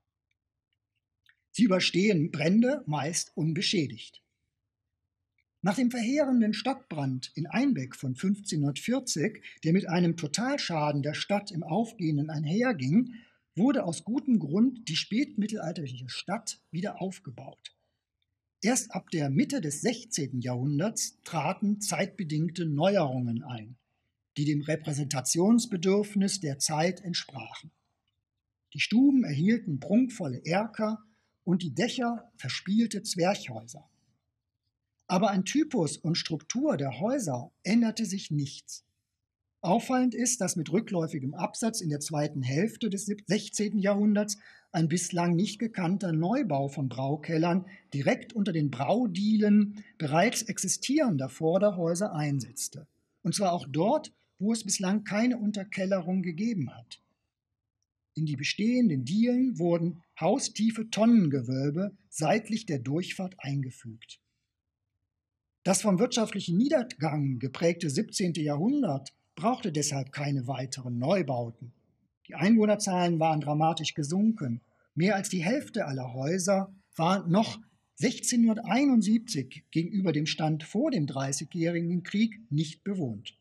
Sie überstehen Brände meist unbeschädigt. Nach dem verheerenden Stadtbrand in Einbeck von fünfzehnhundertvierzig, der mit einem Totalschaden der Stadt im Aufgehenden einherging, wurde aus gutem Grund die spätmittelalterliche Stadt wieder aufgebaut. Erst ab der Mitte des sechzehnten Jahrhunderts traten zeitbedingte Neuerungen ein, die dem Repräsentationsbedürfnis der Zeit entsprachen. Die Stuben erhielten prunkvolle Erker und die Dächer verspielte Zwerchhäuser. Aber an Typus und Struktur der Häuser änderte sich nichts. Auffallend ist, dass mit rückläufigem Absatz in der zweiten Hälfte des sechzehnten Jahrhunderts ein bislang nicht gekannter Neubau von Braukellern direkt unter den Braudielen bereits existierender Vorderhäuser einsetzte. Und zwar auch dort, wo es bislang keine Unterkellerung gegeben hat. In die bestehenden Dielen wurden haustiefe Tonnengewölbe seitlich der Durchfahrt eingefügt. Das vom wirtschaftlichen Niedergang geprägte siebzehnte. Jahrhundert brauchte deshalb keine weiteren Neubauten. Die Einwohnerzahlen waren dramatisch gesunken. Mehr als die Hälfte aller Häuser war noch sechzehnhunderteinundsiebzig gegenüber dem Stand vor dem Dreißigjährigen Krieg nicht bewohnt.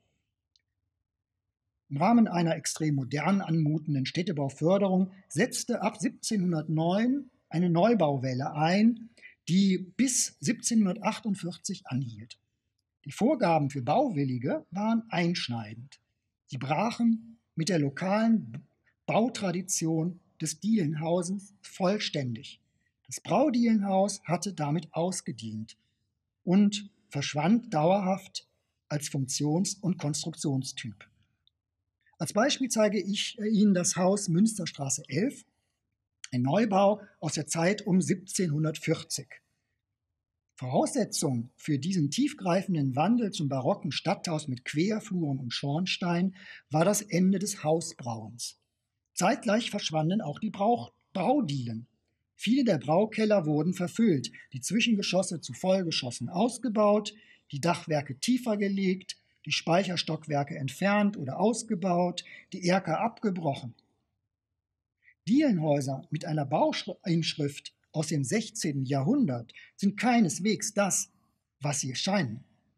Im Rahmen einer extrem modern anmutenden Städtebauförderung setzte ab siebzehnhundertneun eine Neubauwelle ein, die bis siebzehnhundertachtundvierzig anhielt. Die Vorgaben für Bauwillige waren einschneidend. Sie brachen mit der lokalen Bautradition des Dielenhauses vollständig. Das Braudielenhaus hatte damit ausgedient und verschwand dauerhaft als Funktions- und Konstruktionstyp. Als Beispiel zeige ich Ihnen das Haus Münsterstraße elf, ein Neubau aus der Zeit um siebzehnhundertvierzig. Voraussetzung für diesen tiefgreifenden Wandel zum barocken Stadthaus mit Querfluren und Schornstein war das Ende des Hausbrauens. Zeitgleich verschwanden auch die Brauch Braudielen. Viele der Braukeller wurden verfüllt, die Zwischengeschosse zu Vollgeschossen ausgebaut, die Dachwerke tiefer gelegt, die Speicherstockwerke entfernt oder ausgebaut, die Erker abgebrochen. Dielenhäuser mit einer Bauinschrift aus dem sechzehnten. Jahrhundert sind keineswegs das, was sie scheinen.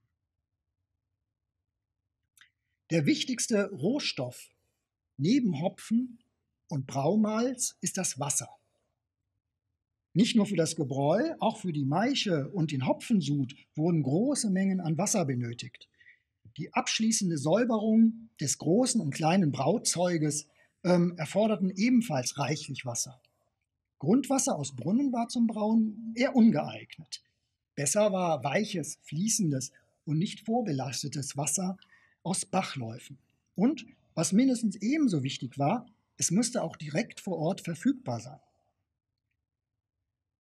Der wichtigste Rohstoff neben Hopfen und Braumalz ist das Wasser. Nicht nur für das Gebräu, auch für die Maische und den Hopfensud wurden große Mengen an Wasser benötigt. Die abschließende Säuberung des großen und kleinen Brauzeuges ähm, erforderten ebenfalls reichlich Wasser. Grundwasser aus Brunnen war zum Brauen eher ungeeignet. Besser war weiches, fließendes und nicht vorbelastetes Wasser aus Bachläufen. Und, was mindestens ebenso wichtig war, es musste auch direkt vor Ort verfügbar sein.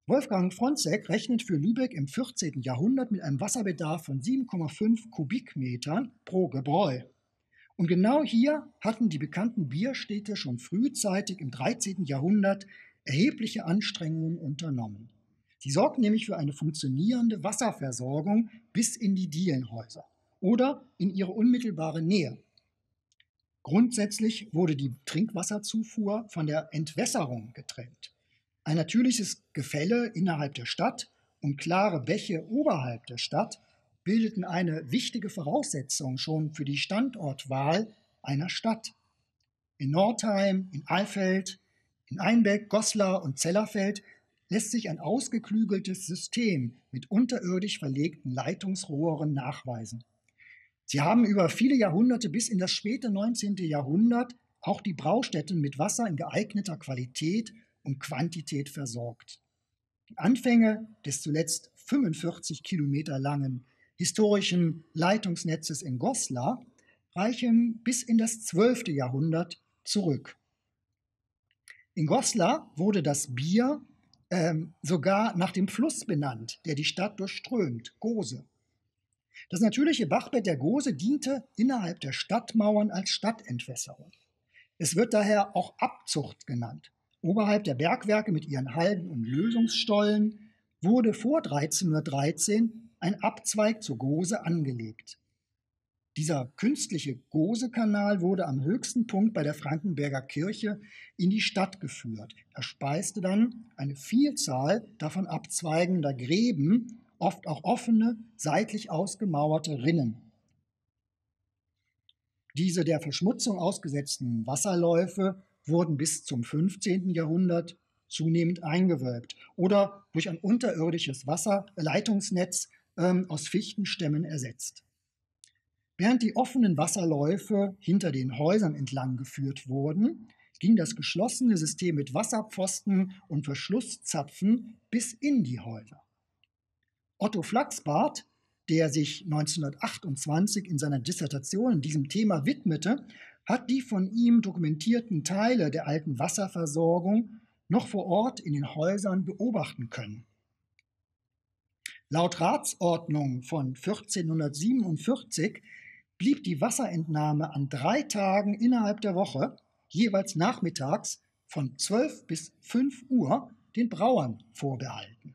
Wolfgang Fronzek rechnet für Lübeck im vierzehnten Jahrhundert mit einem Wasserbedarf von sieben Komma fünf Kubikmetern pro Gebräu. Und genau hier hatten die bekannten Bierstädte schon frühzeitig im dreizehnten Jahrhundert erhebliche Anstrengungen unternommen. Sie sorgten nämlich für eine funktionierende Wasserversorgung bis in die Dielenhäuser oder in ihre unmittelbare Nähe. Grundsätzlich wurde die Trinkwasserzufuhr von der Entwässerung getrennt. Ein natürliches Gefälle innerhalb der Stadt und klare Bäche oberhalb der Stadt bildeten eine wichtige Voraussetzung schon für die Standortwahl einer Stadt. In Nordheim, in Alfeld, in Einbeck, Goslar und Zellerfeld lässt sich ein ausgeklügeltes System mit unterirdisch verlegten Leitungsrohren nachweisen. Sie haben über viele Jahrhunderte bis in das späte neunzehnte Jahrhundert auch die Braustätten mit Wasser in geeigneter Qualität und Quantität versorgt. Die Anfänge des zuletzt fünfundvierzig Kilometer langen historischen Leitungsnetzes in Goslar reichen bis in das zwölfte Jahrhundert zurück. In Goslar wurde das Bier ähm, sogar nach dem Fluss benannt, der die Stadt durchströmt, Gose. Das natürliche Bachbett der Gose diente innerhalb der Stadtmauern als Stadtentwässerung. Es wird daher auch Abzucht genannt. Oberhalb der Bergwerke mit ihren Halden und Lösungsstollen wurde vor dreizehnhundertdreizehn ein Abzweig zur Gose angelegt. Dieser künstliche Gosekanal wurde am höchsten Punkt bei der Frankenberger Kirche in die Stadt geführt. Er speiste dann eine Vielzahl davon abzweigender Gräben, oft auch offene, seitlich ausgemauerte Rinnen. Diese der Verschmutzung ausgesetzten Wasserläufe wurden bis zum fünfzehnten Jahrhundert zunehmend eingewölbt oder durch ein unterirdisches Wasserleitungsnetz ähm, aus Fichtenstämmen ersetzt. Während die offenen Wasserläufe hinter den Häusern entlang geführt wurden, ging das geschlossene System mit Wasserpfosten und Verschlusszapfen bis in die Häuser. Otto Flachsbart, der sich neunzehnhundertachtundzwanzig in seiner Dissertation diesem Thema widmete, hat die von ihm dokumentierten Teile der alten Wasserversorgung noch vor Ort in den Häusern beobachten können. Laut Ratsordnung von vierzehnhundertsiebenundvierzig blieb die Wasserentnahme an drei Tagen innerhalb der Woche, jeweils nachmittags von zwölf bis fünf Uhr, den Brauern vorbehalten.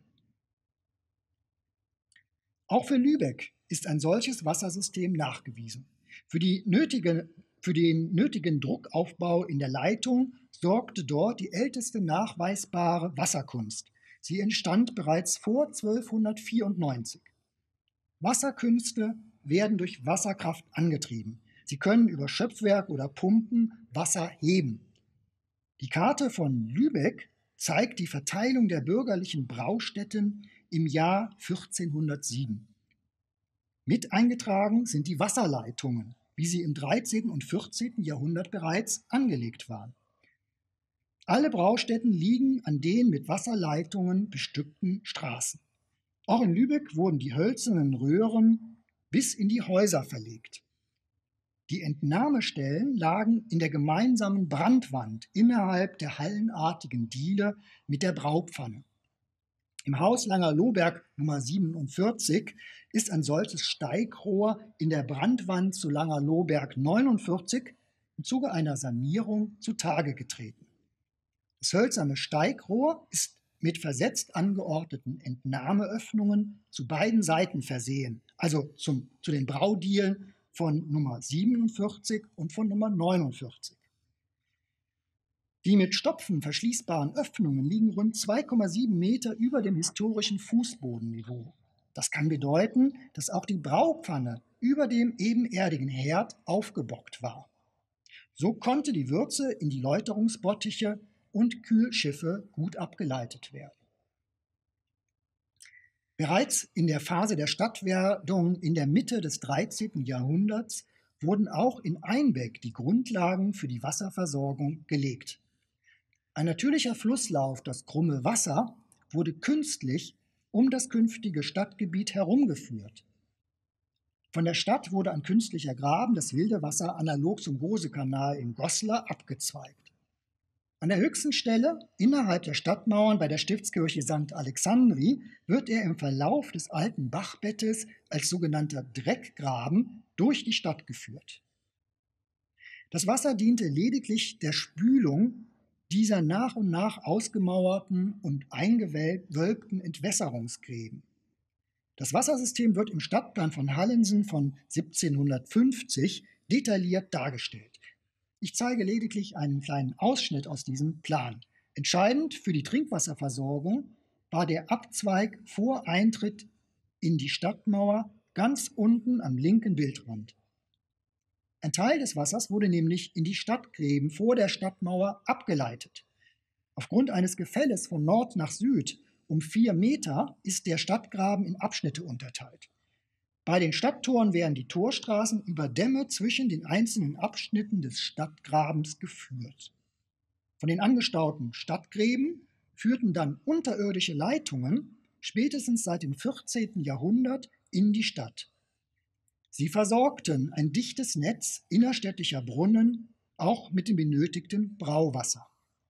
Auch für Lübeck ist ein solches Wassersystem nachgewiesen. Für, die nötige, für den nötigen Druckaufbau in der Leitung sorgte dort die älteste nachweisbare Wasserkunst. Sie entstand bereits vor zwölfhundertvierundneunzig. Wasserkünste werden durch Wasserkraft angetrieben. Sie können über Schöpfwerk oder Pumpen Wasser heben. Die Karte von Lübeck zeigt die Verteilung der bürgerlichen Braustätten im Jahr vierzehnhundertsieben. Mit eingetragen sind die Wasserleitungen, wie sie im dreizehnten und vierzehnten Jahrhundert bereits angelegt waren. Alle Braustätten liegen an den mit Wasserleitungen bestückten Straßen. Auch in Lübeck wurden die hölzernen Röhren bis in die Häuser verlegt. Die Entnahmestellen lagen in der gemeinsamen Brandwand innerhalb der hallenartigen Diele mit der Braupfanne. Im Haus Langerlohberg Nummer siebenundvierzig ist ein solches Steigrohr in der Brandwand zu Langerlohberg neunundvierzig im Zuge einer Sanierung zutage getreten. Das hölzerne Steigrohr ist mit versetzt angeordneten Entnahmeöffnungen zu beiden Seiten versehen, also zum, zu den Braudielen von Nummer siebenundvierzig und von Nummer neunundvierzig. Die mit Stopfen verschließbaren Öffnungen liegen rund zwei Komma sieben Meter über dem historischen Fußbodenniveau. Das kann bedeuten, dass auch die Braupfanne über dem ebenerdigen Herd aufgebockt war. So konnte die Würze in die Läuterungsbottiche und Kühlschiffe gut abgeleitet werden. Bereits in der Phase der Stadtwerdung in der Mitte des dreizehnten Jahrhunderts wurden auch in Einbeck die Grundlagen für die Wasserversorgung gelegt. Ein natürlicher Flusslauf, das Krumme Wasser, wurde künstlich um das künftige Stadtgebiet herumgeführt. Von der Stadt wurde ein künstlicher Graben, das Wilde Wasser, analog zum Gosekanal in Goslar abgezweigt. An der höchsten Stelle innerhalb der Stadtmauern bei der Stiftskirche Sankt Alexandri wird er im Verlauf des alten Bachbettes als sogenannter Dreckgraben durch die Stadt geführt. Das Wasser diente lediglich der Spülung dieser nach und nach ausgemauerten und eingewölbten Entwässerungsgräben. Das Wassersystem wird im Stadtplan von Hallensen von siebzehnhundertfünfzig detailliert dargestellt. Ich zeige lediglich einen kleinen Ausschnitt aus diesem Plan. Entscheidend für die Trinkwasserversorgung war der Abzweig vor Eintritt in die Stadtmauer ganz unten am linken Bildrand. Ein Teil des Wassers wurde nämlich in die Stadtgräben vor der Stadtmauer abgeleitet. Aufgrund eines Gefälles von Nord nach Süd um vier Meter ist der Stadtgraben in Abschnitte unterteilt. Bei den Stadttoren werden die Torstraßen über Dämme zwischen den einzelnen Abschnitten des Stadtgrabens geführt. Von den angestauten Stadtgräben führten dann unterirdische Leitungen spätestens seit dem vierzehnten Jahrhundert in die Stadt. Sie versorgten ein dichtes Netz innerstädtischer Brunnen, auch mit dem benötigten Brauwasser.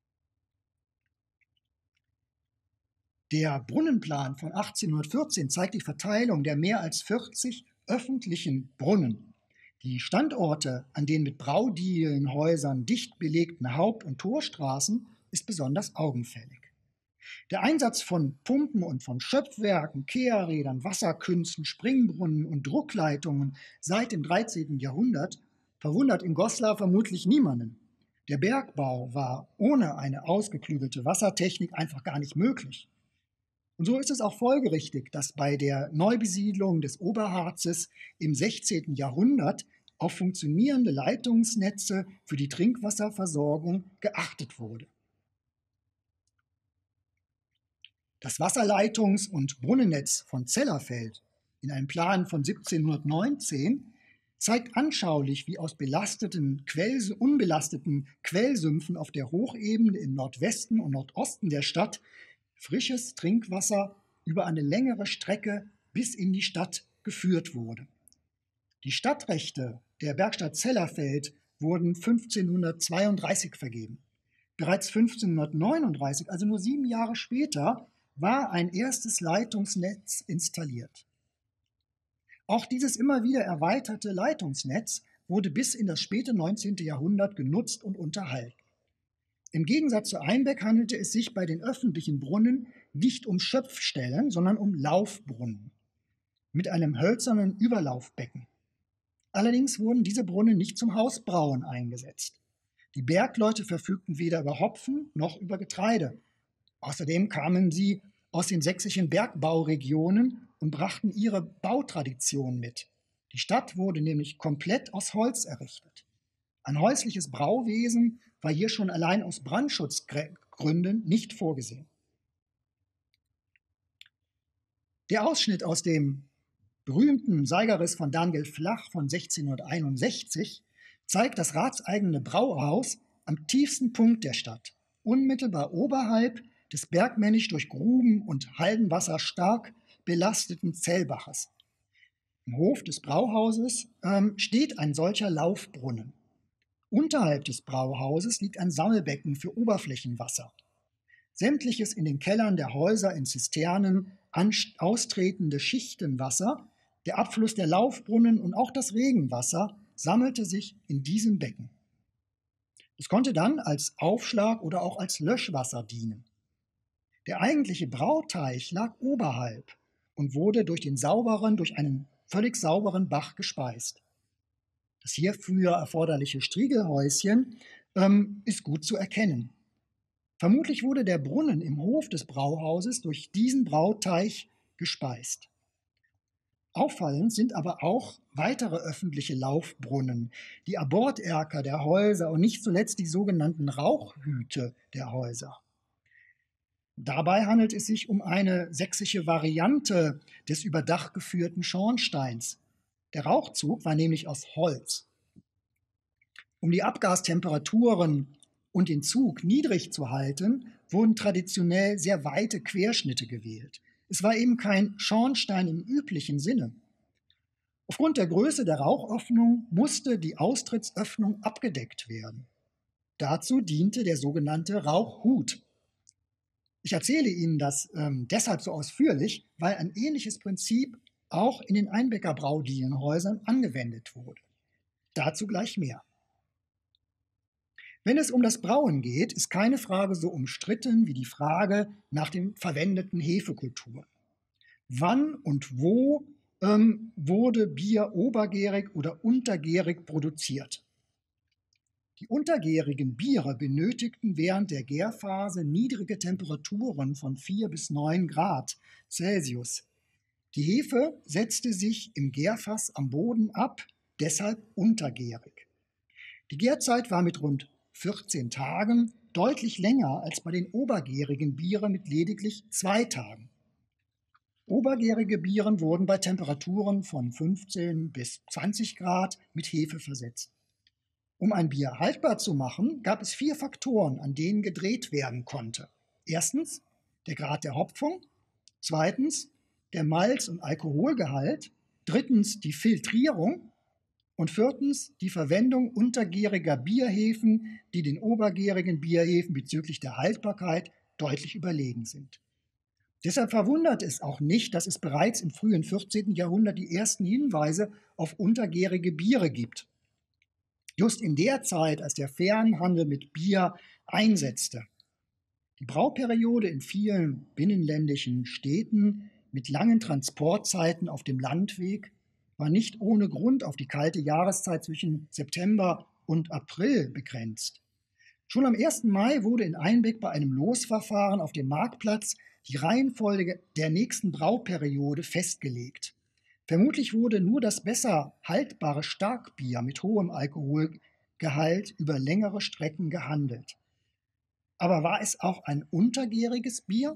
Der Brunnenplan von achtzehnhundertvierzehn zeigt die Verteilung der mehr als vierzig öffentlichen Brunnen. Die Standorte an den mit Braudielenhäusern dicht belegten Haupt- und Torstraßen ist besonders augenfällig. Der Einsatz von Pumpen und von Schöpfwerken, Kehrrädern, Wasserkünsten, Springbrunnen und Druckleitungen seit dem dreizehnten Jahrhundert verwundert in Goslar vermutlich niemanden. Der Bergbau war ohne eine ausgeklügelte Wassertechnik einfach gar nicht möglich. Und so ist es auch folgerichtig, dass bei der Neubesiedlung des Oberharzes im sechzehnten Jahrhundert auf funktionierende Leitungsnetze für die Trinkwasserversorgung geachtet wurde. Das Wasserleitungs- und Brunnennetz von Zellerfeld in einem Plan von siebzehnhundertneunzehn zeigt anschaulich, wie aus belasteten, Quell, unbelasteten Quellsümpfen auf der Hochebene im Nordwesten und Nordosten der Stadt frisches Trinkwasser über eine längere Strecke bis in die Stadt geführt wurde. Die Stadtrechte der Bergstadt Zellerfeld wurden fünfzehnhundertzweiunddreißig vergeben. Bereits fünfzehnhundertneununddreißig, also nur sieben Jahre später, war ein erstes Leitungsnetz installiert. Auch dieses immer wieder erweiterte Leitungsnetz wurde bis in das späte neunzehnte Jahrhundert genutzt und unterhalten. Im Gegensatz zu Einbeck handelte es sich bei den öffentlichen Brunnen nicht um Schöpfstellen, sondern um Laufbrunnen mit einem hölzernen Überlaufbecken. Allerdings wurden diese Brunnen nicht zum Hausbrauen eingesetzt. Die Bergleute verfügten weder über Hopfen noch über Getreide. Außerdem kamen sie aus den sächsischen Bergbauregionen und brachten ihre Bautradition mit. Die Stadt wurde nämlich komplett aus Holz errichtet. Ein häusliches Brauwesen war hier schon allein aus Brandschutzgründen nicht vorgesehen. Der Ausschnitt aus dem berühmten Seigerriss von Daniel Flach von sechzehnhunderteinundsechzig zeigt das ratseigene Brauhaus am tiefsten Punkt der Stadt, unmittelbar oberhalb des bergmännisch durch Gruben und Haldenwasser stark belasteten Zellbaches. Im Hof des Brauhauses ähm, steht ein solcher Laufbrunnen. Unterhalb des Brauhauses liegt ein Sammelbecken für Oberflächenwasser. Sämtliches in den Kellern der Häuser in Zisternen austretende Schichtenwasser, der Abfluss der Laufbrunnen und auch das Regenwasser sammelte sich in diesem Becken. Es konnte dann als Aufschlag oder auch als Löschwasser dienen. Der eigentliche Brauteich lag oberhalb und wurde durch den sauberen, durch einen völlig sauberen Bach gespeist. Das hierfür erforderliche Striegelhäuschen ähm, ist gut zu erkennen. Vermutlich wurde der Brunnen im Hof des Brauhauses durch diesen Brauteich gespeist. Auffallend sind aber auch weitere öffentliche Laufbrunnen, die Aborterker der Häuser und nicht zuletzt die sogenannten Rauchhüte der Häuser. Dabei handelt es sich um eine sächsische Variante des über Dach geführten Schornsteins. Der Rauchzug war nämlich aus Holz. Um die Abgastemperaturen und den Zug niedrig zu halten, wurden traditionell sehr weite Querschnitte gewählt. Es war eben kein Schornstein im üblichen Sinne. Aufgrund der Größe der Rauchöffnung musste die Austrittsöffnung abgedeckt werden. Dazu diente der sogenannte Rauchhut. Ich erzähle Ihnen das ähm, deshalb so ausführlich, weil ein ähnliches Prinzip auch in den Einbecker Braudielenhäusern angewendet wurde. Dazu gleich mehr. Wenn es um das Brauen geht, ist keine Frage so umstritten wie die Frage nach den verwendeten Hefekulturen. Wann und wo ähm, wurde Bier obergärig oder untergärig produziert? Die untergärigen Biere benötigten während der Gärphase niedrige Temperaturen von vier bis neun Grad Celsius. Die Hefe setzte sich im Gärfass am Boden ab, deshalb untergärig. Die Gärzeit war mit rund vierzehn Tagen deutlich länger als bei den obergärigen Bieren mit lediglich zwei Tagen. Obergärige Bieren wurden bei Temperaturen von fünfzehn bis zwanzig Grad mit Hefe versetzt. Um ein Bier haltbar zu machen, gab es vier Faktoren, an denen gedreht werden konnte. Erstens der Grad der Hopfung, zweitens der Malz- und Alkoholgehalt, drittens die Filtrierung und viertens die Verwendung untergäriger Bierhefen, die den obergärigen Bierhefen bezüglich der Haltbarkeit deutlich überlegen sind. Deshalb verwundert es auch nicht, dass es bereits im frühen vierzehnten Jahrhundert die ersten Hinweise auf untergärige Biere gibt. Just in der Zeit, als der Fernhandel mit Bier einsetzte. Die Brauperiode in vielen binnenländischen Städten mit langen Transportzeiten auf dem Landweg war nicht ohne Grund auf die kalte Jahreszeit zwischen September und April begrenzt. Schon am ersten Mai wurde in Einbeck bei einem Losverfahren auf dem Marktplatz die Reihenfolge der nächsten Brauperiode festgelegt. Vermutlich wurde nur das besser haltbare Starkbier mit hohem Alkoholgehalt über längere Strecken gehandelt. Aber war es auch ein untergäriges Bier?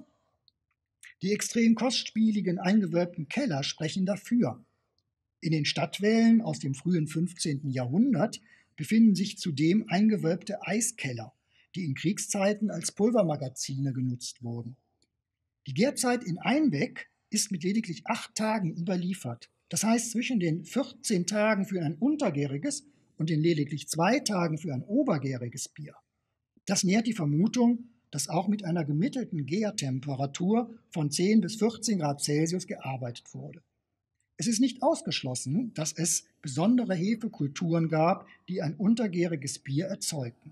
Die extrem kostspieligen eingewölbten Keller sprechen dafür. In den Stadtwällen aus dem frühen fünfzehnten Jahrhundert befinden sich zudem eingewölbte Eiskeller, die in Kriegszeiten als Pulvermagazine genutzt wurden. Die Gärzeit in Einbeck ist mit lediglich acht Tagen überliefert. Das heißt, zwischen den vierzehn Tagen für ein untergäriges und den lediglich zwei Tagen für ein obergäriges Bier. Das nährt die Vermutung, dass auch mit einer gemittelten Gärtemperatur von zehn bis vierzehn Grad Celsius gearbeitet wurde. Es ist nicht ausgeschlossen, dass es besondere Hefekulturen gab, die ein untergäriges Bier erzeugten.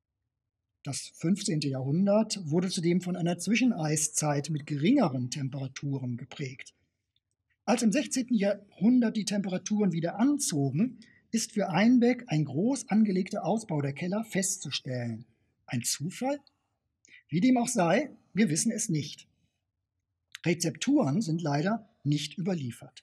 Das fünfzehnte Jahrhundert wurde zudem von einer Zwischeneiszeit mit geringeren Temperaturen geprägt. Als im sechzehnten Jahrhundert die Temperaturen wieder anzogen, ist für Einbeck ein groß angelegter Ausbau der Keller festzustellen. Ein Zufall? Wie dem auch sei, wir wissen es nicht. Rezepturen sind leider nicht überliefert.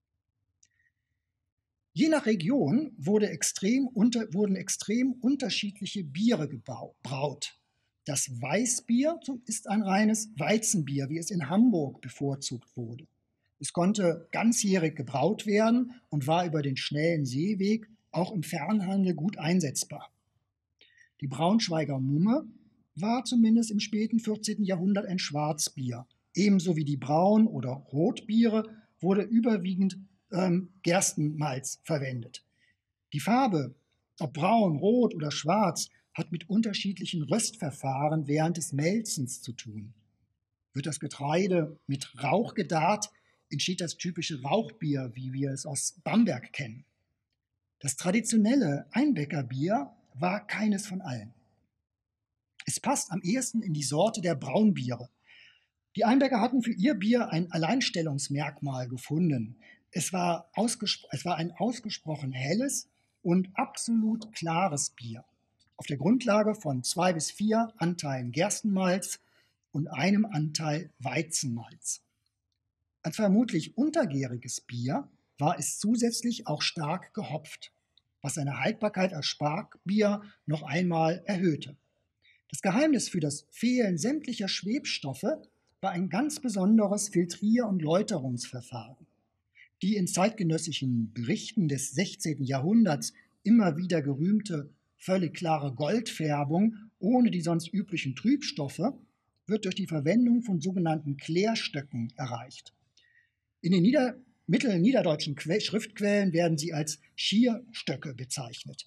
Je nach Region wurde extrem unter, wurden extrem unterschiedliche Biere gebraut. Das Weißbier ist ein reines Weizenbier, wie es in Hamburg bevorzugt wurde. Es konnte ganzjährig gebraut werden und war über den schnellen Seeweg auch im Fernhandel gut einsetzbar. Die Braunschweiger Mumme war zumindest im späten vierzehnten Jahrhundert ein Schwarzbier. Ebenso wie die Braun- oder Rotbiere wurde überwiegend ähm, Gerstenmalz verwendet. Die Farbe, ob braun, rot oder schwarz, hat mit unterschiedlichen Röstverfahren während des Melzens zu tun. Wird das Getreide mit Rauch gedarrt, entsteht das typische Rauchbier, wie wir es aus Bamberg kennen. Das traditionelle Einbäckerbier war keines von allen. Es passt am ehesten in die Sorte der Braunbiere. Die Einbecker hatten für ihr Bier ein Alleinstellungsmerkmal gefunden. Es war, es war ein ausgesprochen helles und absolut klares Bier. Auf der Grundlage von zwei bis vier Anteilen Gerstenmalz und einem Anteil Weizenmalz. Als vermutlich untergäriges Bier war es zusätzlich auch stark gehopft, was seine Haltbarkeit als Starkbier noch einmal erhöhte. Das Geheimnis für das Fehlen sämtlicher Schwebstoffe war ein ganz besonderes Filtrier- und Läuterungsverfahren. Die in zeitgenössischen Berichten des sechzehnten Jahrhunderts immer wieder gerühmte völlig klare Goldfärbung ohne die sonst üblichen Trübstoffe wird durch die Verwendung von sogenannten Klärstöcken erreicht. In den Nieder- mittelniederdeutschen Schriftquellen werden sie als Schierstöcke bezeichnet.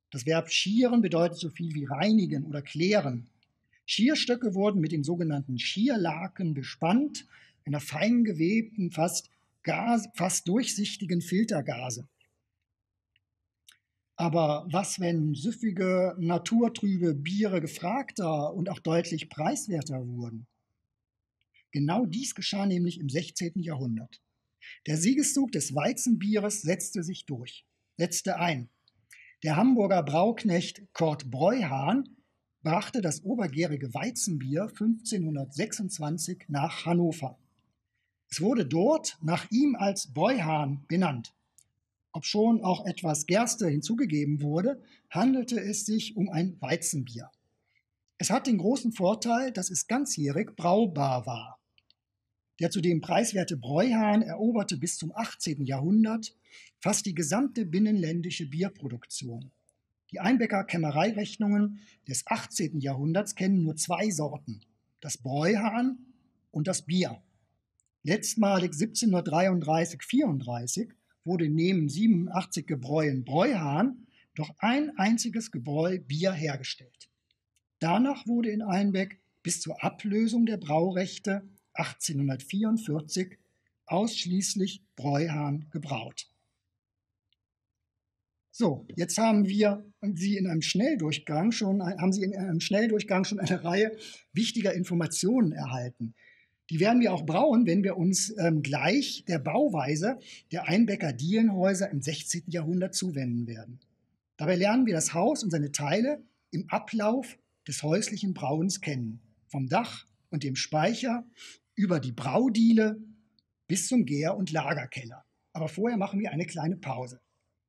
Das Verb schieren bedeutet so viel wie reinigen oder klären. Schierstöcke wurden mit den sogenannten Schierlaken bespannt, einer fein gewebten, fast, Gas, fast durchsichtigen Filtergase. Aber was, wenn süffige, naturtrübe Biere gefragter und auch deutlich preiswerter wurden? Genau dies geschah nämlich im sechzehnten Jahrhundert. Der Siegeszug des Weizenbieres setzte sich durch, setzte ein. Der Hamburger Brauknecht Kurt Bräuhahn brachte das obergärige Weizenbier fünfzehnhundertsechsundzwanzig nach Hannover. Es wurde dort nach ihm als Bräuhahn benannt. Obschon auch etwas Gerste hinzugegeben wurde, handelte es sich um ein Weizenbier. Es hat den großen Vorteil, dass es ganzjährig braubar war. Der zudem preiswerte Bräuhahn eroberte bis zum achtzehnten Jahrhundert fast die gesamte binnenländische Bierproduktion. Die Einbecker Kämmereirechnungen des achtzehnten Jahrhunderts kennen nur zwei Sorten, das Bräuhahn und das Bier. Letztmalig siebzehnhundertdreiunddreißig vierunddreißig wurde neben siebenundachtzig Gebräuen Bräuhahn doch ein einziges Gebräu Bier hergestellt. Danach wurde in Einbeck bis zur Ablösung der Braurechte achtzehnhundertvierundvierzig ausschließlich Bräuhahn gebraut. So, jetzt haben wir Sie in einem Schnelldurchgang schon, haben Sie in einem Schnelldurchgang schon eine Reihe wichtiger Informationen erhalten. Die werden wir auch brauchen, wenn wir uns ähm, gleich der Bauweise der Einbecker Dielenhäuser im sechzehnten Jahrhundert zuwenden werden. Dabei lernen wir das Haus und seine Teile im Ablauf des häuslichen Brauens kennen. Vom Dach und dem Speicher über die Braudiele bis zum Gär- und Lagerkeller. Aber vorher machen wir eine kleine Pause.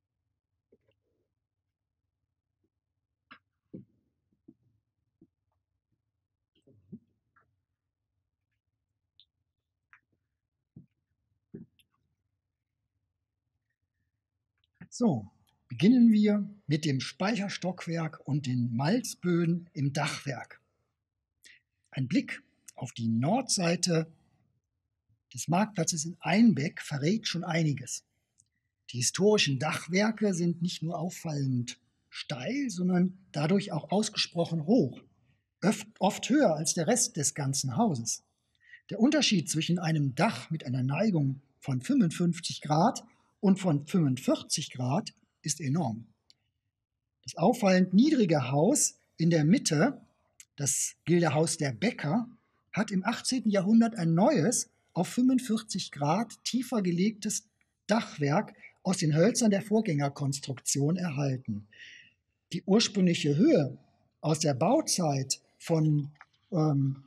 So, beginnen wir mit dem Speicherstockwerk und den Malzböden im Dachwerk. Ein Blick auf die Nordseite des Marktplatzes in Einbeck verrät schon einiges. Die historischen Dachwerke sind nicht nur auffallend steil, sondern dadurch auch ausgesprochen hoch, oft höher als der Rest des ganzen Hauses. Der Unterschied zwischen einem Dach mit einer Neigung von fünfundfünfzig Grad und von fünfundvierzig Grad ist enorm. Das auffallend niedrige Haus in der Mitte, das Gilderhaus der Bäcker, hat im achtzehnten Jahrhundert ein neues, auf fünfundvierzig Grad tiefer gelegtes Dachwerk aus den Hölzern der Vorgängerkonstruktion erhalten. Die ursprüngliche Höhe aus der Bauzeit von ähm,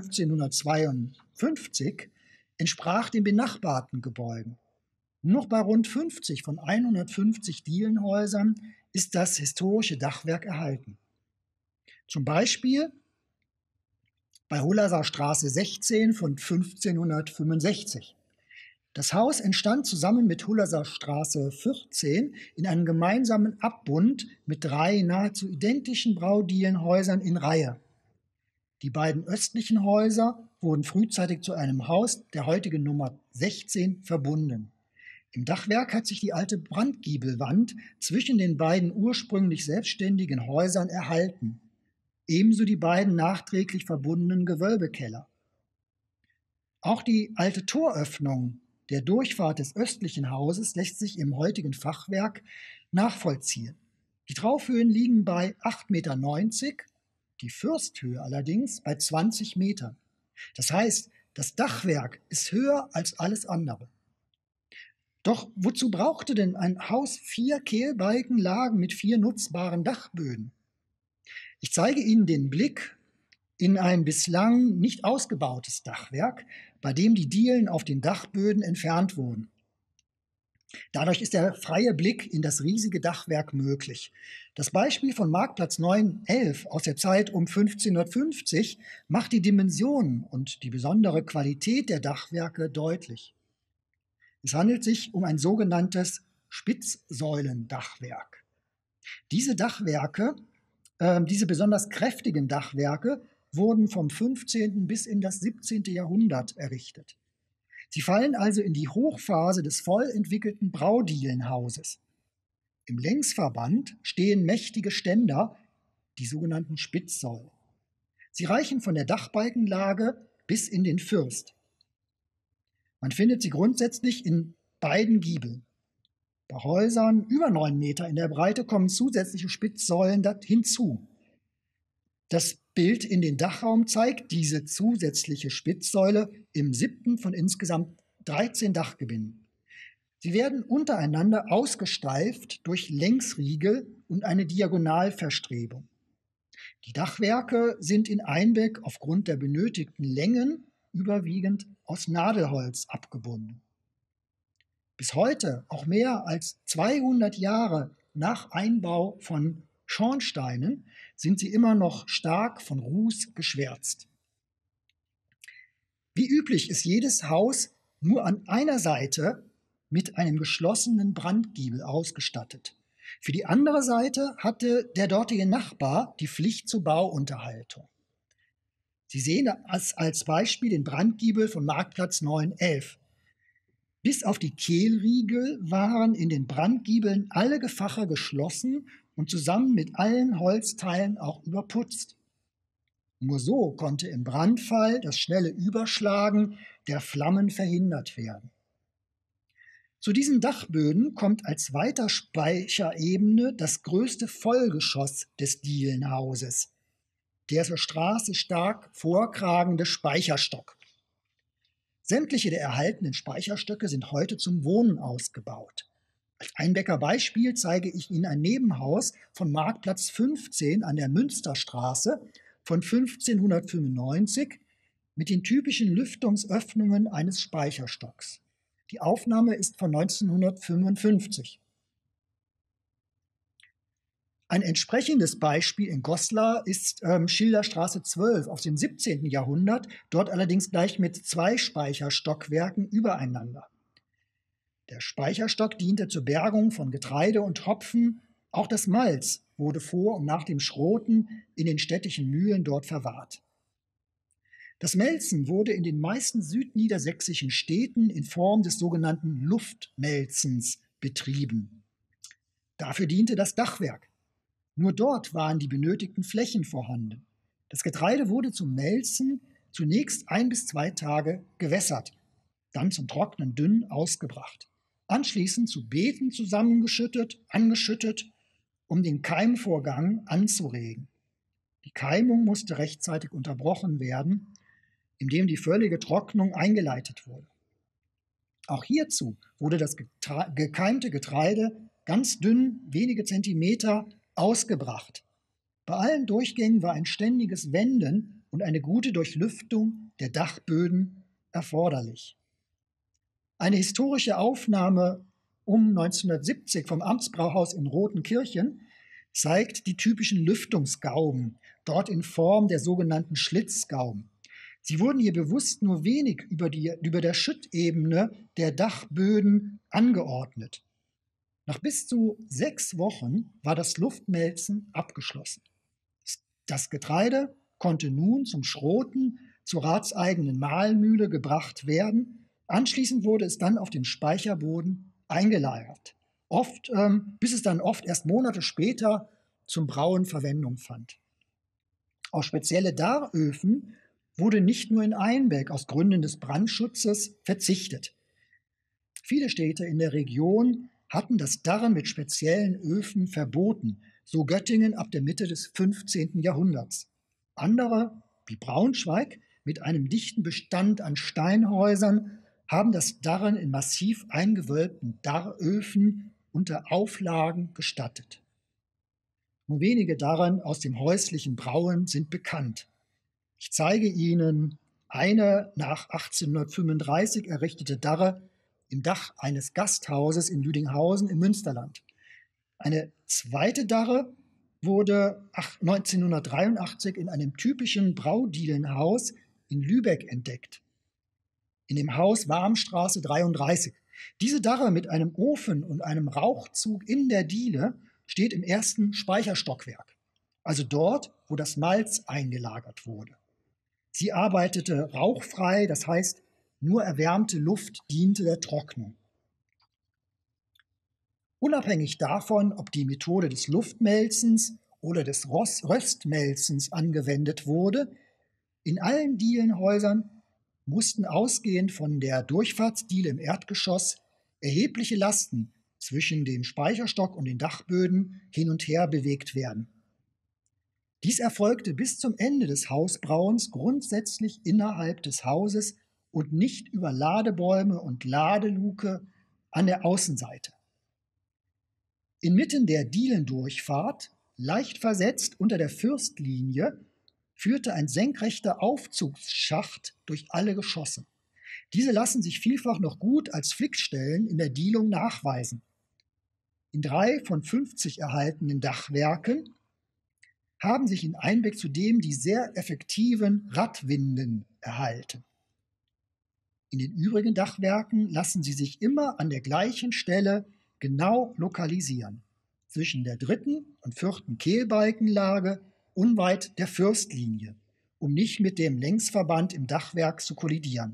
fünfzehnhundertzweiundfünfzig entsprach den benachbarten Gebäuden. Nur noch bei rund fünfzig von hundertfünfzig Dielenhäusern ist das historische Dachwerk erhalten. Zum Beispiel bei Hullerser Straße sechzehn von fünfzehnhundertfünfundsechzig. Das Haus entstand zusammen mit Hullerser Straße vierzehn in einem gemeinsamen Abbund mit drei nahezu identischen Braudielenhäusern in Reihe. Die beiden östlichen Häuser wurden frühzeitig zu einem Haus der heutigen Nummer sechzehn verbunden. Im Dachwerk hat sich die alte Brandgiebelwand zwischen den beiden ursprünglich selbstständigen Häusern erhalten. Ebenso die beiden nachträglich verbundenen Gewölbekeller. Auch die alte Toröffnung der Durchfahrt des östlichen Hauses lässt sich im heutigen Fachwerk nachvollziehen. Die Traufhöhen liegen bei acht Komma neunzig Meter, die Fürsthöhe allerdings bei zwanzig Metern. Das heißt, das Dachwerk ist höher als alles andere. Doch wozu brauchte denn ein Haus vier Kehlbalkenlagen mit vier nutzbaren Dachböden? Ich zeige Ihnen den Blick in ein bislang nicht ausgebautes Dachwerk, bei dem die Dielen auf den Dachböden entfernt wurden. Dadurch ist der freie Blick in das riesige Dachwerk möglich. Das Beispiel von Marktplatz neun elf aus der Zeit um fünfzehnhundertfünfzig macht die Dimensionen und die besondere Qualität der Dachwerke deutlich. Es handelt sich um ein sogenanntes Spitzsäulendachwerk. Diese Dachwerke, äh, diese besonders kräftigen Dachwerke, wurden vom fünfzehnten bis in das siebzehnte Jahrhundert errichtet. Sie fallen also in die Hochphase des voll entwickelten Braudielenhauses. Im Längsverband stehen mächtige Ständer, die sogenannten Spitzsäulen. Sie reichen von der Dachbalkenlage bis in den First. Man findet sie grundsätzlich in beiden Giebeln. Bei Häusern über neun Meter in der Breite kommen zusätzliche Spitzsäulen hinzu. Das Bild in den Dachraum zeigt diese zusätzliche Spitzsäule im siebten von insgesamt dreizehn Dachgebinden. Sie werden untereinander ausgesteift durch Längsriegel und eine Diagonalverstrebung. Die Dachwerke sind in Einbeck aufgrund der benötigten Längen überwiegend aus Nadelholz abgebunden. Bis heute, auch mehr als zweihundert Jahre nach Einbau von Schornsteinen, sind sie immer noch stark von Ruß geschwärzt. Wie üblich ist jedes Haus nur an einer Seite mit einem geschlossenen Brandgiebel ausgestattet. Für die andere Seite hatte der dortige Nachbar die Pflicht zur Bauunterhaltung. Sie sehen als, als Beispiel den Brandgiebel von Marktplatz neun elf. Bis auf die Kehlriegel waren in den Brandgiebeln alle Gefache geschlossen und zusammen mit allen Holzteilen auch überputzt. Nur so konnte im Brandfall das schnelle Überschlagen der Flammen verhindert werden. Zu diesen Dachböden kommt als Weiterspeicherebene das größte Vollgeschoss des Dielenhauses, der zur Straße stark vorkragende Speicherstock. Sämtliche der erhaltenen Speicherstöcke sind heute zum Wohnen ausgebaut. Als Einbecker Beispiel zeige ich Ihnen ein Nebenhaus von Marktplatz fünfzehn an der Münsterstraße von fünfzehnhundertfünfundneunzig mit den typischen Lüftungsöffnungen eines Speicherstocks. Die Aufnahme ist von neunzehnhundertfünfundfünfzig. Ein entsprechendes Beispiel in Goslar ist ähm, Schilderstraße zwölf aus dem siebzehnten Jahrhundert, dort allerdings gleich mit zwei Speicherstockwerken übereinander. Der Speicherstock diente zur Bergung von Getreide und Hopfen, auch das Malz wurde vor und nach dem Schroten in den städtischen Mühlen dort verwahrt. Das Melzen wurde in den meisten südniedersächsischen Städten in Form des sogenannten Luftmelzens betrieben. Dafür diente das Dachwerk. Nur dort waren die benötigten Flächen vorhanden. Das Getreide wurde zum Melzen zunächst ein bis zwei Tage gewässert, dann zum Trocknen dünn ausgebracht. Anschließend zu Beeten zusammengeschüttet, angeschüttet, um den Keimvorgang anzuregen. Die Keimung musste rechtzeitig unterbrochen werden, indem die völlige Trocknung eingeleitet wurde. Auch hierzu wurde das gekeimte Getreide ganz dünn, wenige Zentimeter, ausgebracht. Bei allen Durchgängen war ein ständiges Wenden und eine gute Durchlüftung der Dachböden erforderlich. Eine historische Aufnahme um neunzehnhundertsiebzig vom Amtsbrauhaus in Rothenkirchen zeigt die typischen Lüftungsgauben, dort in Form der sogenannten Schlitzgauben. Sie wurden hier bewusst nur wenig über, die, über der Schüttebene der Dachböden angeordnet. Nach bis zu sechs Wochen war das Luftmelzen abgeschlossen. Das Getreide konnte nun zum Schroten zur ratseigenen Mahlmühle gebracht werden. Anschließend wurde es dann auf dem Speicherboden eingelagert, oft, ähm, bis es dann oft erst Monate später zum Brauen Verwendung fand. Auf spezielle Daröfen wurde nicht nur in Einbeck aus Gründen des Brandschutzes verzichtet. Viele Städte in der Region hatten das Darren mit speziellen Öfen verboten, so Göttingen ab der Mitte des fünfzehnten Jahrhunderts. Andere, wie Braunschweig, mit einem dichten Bestand an Steinhäusern, haben das Darren in massiv eingewölbten Darröfen unter Auflagen gestattet. Nur wenige Darren aus dem häuslichen Brauen sind bekannt. Ich zeige Ihnen eine nach achtzehnhundertfünfunddreißig errichtete Darre im Dach eines Gasthauses in Lüdinghausen im Münsterland. Eine zweite Darre wurde neunzehnhundertdreiundachtzig in einem typischen Braudielenhaus in Lübeck entdeckt. In dem Haus Warmstraße dreiunddreißig. Diese Darre mit einem Ofen und einem Rauchzug in der Diele steht im ersten Speicherstockwerk, also dort, wo das Malz eingelagert wurde. Sie arbeitete rauchfrei, das heißt, nur erwärmte Luft diente der Trocknung. Unabhängig davon, ob die Methode des Luftmelzens oder des Röstmelzens angewendet wurde, in allen Dielenhäusern mussten ausgehend von der Durchfahrtsdiele im Erdgeschoss erhebliche Lasten zwischen dem Speicherstock und den Dachböden hin und her bewegt werden. Dies erfolgte bis zum Ende des Hausbrauens grundsätzlich innerhalb des Hauses und nicht über Ladebäume und Ladeluke an der Außenseite. Inmitten der Dielendurchfahrt, leicht versetzt unter der Fürstlinie, führte ein senkrechter Aufzugsschacht durch alle Geschosse. Diese lassen sich vielfach noch gut als Flickstellen in der Dielung nachweisen. In drei von fünfzig erhaltenen Dachwerken haben sich in Einbeck zudem die sehr effektiven Radwinden erhalten. In den übrigen Dachwerken lassen sie sich immer an der gleichen Stelle genau lokalisieren, zwischen der dritten und vierten Kehlbalkenlage unweit der Fürstlinie, um nicht mit dem Längsverband im Dachwerk zu kollidieren.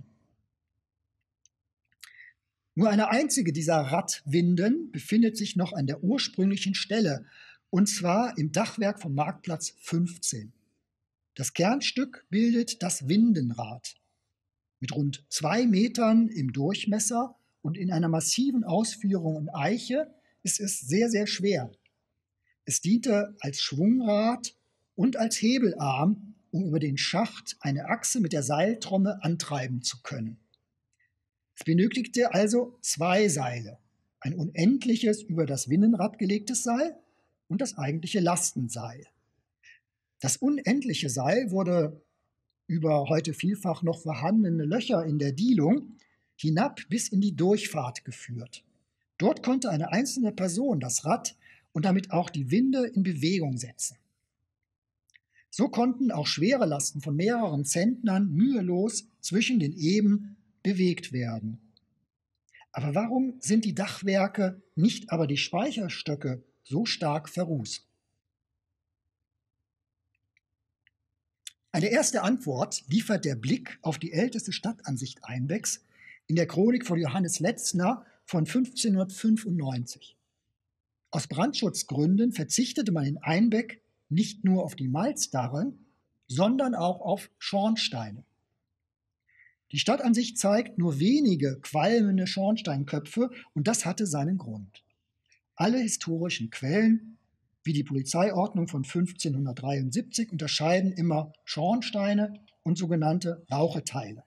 Nur eine einzige dieser Radwinden befindet sich noch an der ursprünglichen Stelle, und zwar im Dachwerk vom Marktplatz fünfzehn. Das Kernstück bildet das Windenrad. Mit rund zwei Metern im Durchmesser und in einer massiven Ausführung in Eiche ist es sehr, sehr schwer. Es diente als Schwungrad und als Hebelarm, um über den Schacht eine Achse mit der Seiltrommel antreiben zu können. Es benötigte also zwei Seile, ein unendliches über das Windenrad gelegtes Seil und das eigentliche Lastenseil. Das unendliche Seil wurde über heute vielfach noch vorhandene Löcher in der Dielung hinab bis in die Durchfahrt geführt. Dort konnte eine einzelne Person das Rad und damit auch die Winde in Bewegung setzen. So konnten auch schwere Lasten von mehreren Zentnern mühelos zwischen den Eben bewegt werden. Aber warum sind die Dachwerke, nicht aber die Speicherstöcke, so stark verrußt? Eine erste Antwort liefert der Blick auf die älteste Stadtansicht Einbecks in der Chronik von Johannes Letzner von fünfzehnhundertfünfundneunzig. Aus Brandschutzgründen verzichtete man in Einbeck nicht nur auf die Malzdarren, sondern auch auf Schornsteine. Die Stadtansicht zeigt nur wenige qualmende Schornsteinköpfe und das hatte seinen Grund. Alle historischen Quellen, wie die Polizeiordnung von fünfzehnhundertdreiundsiebzig, unterscheiden immer Schornsteine und sogenannte Raucheteile.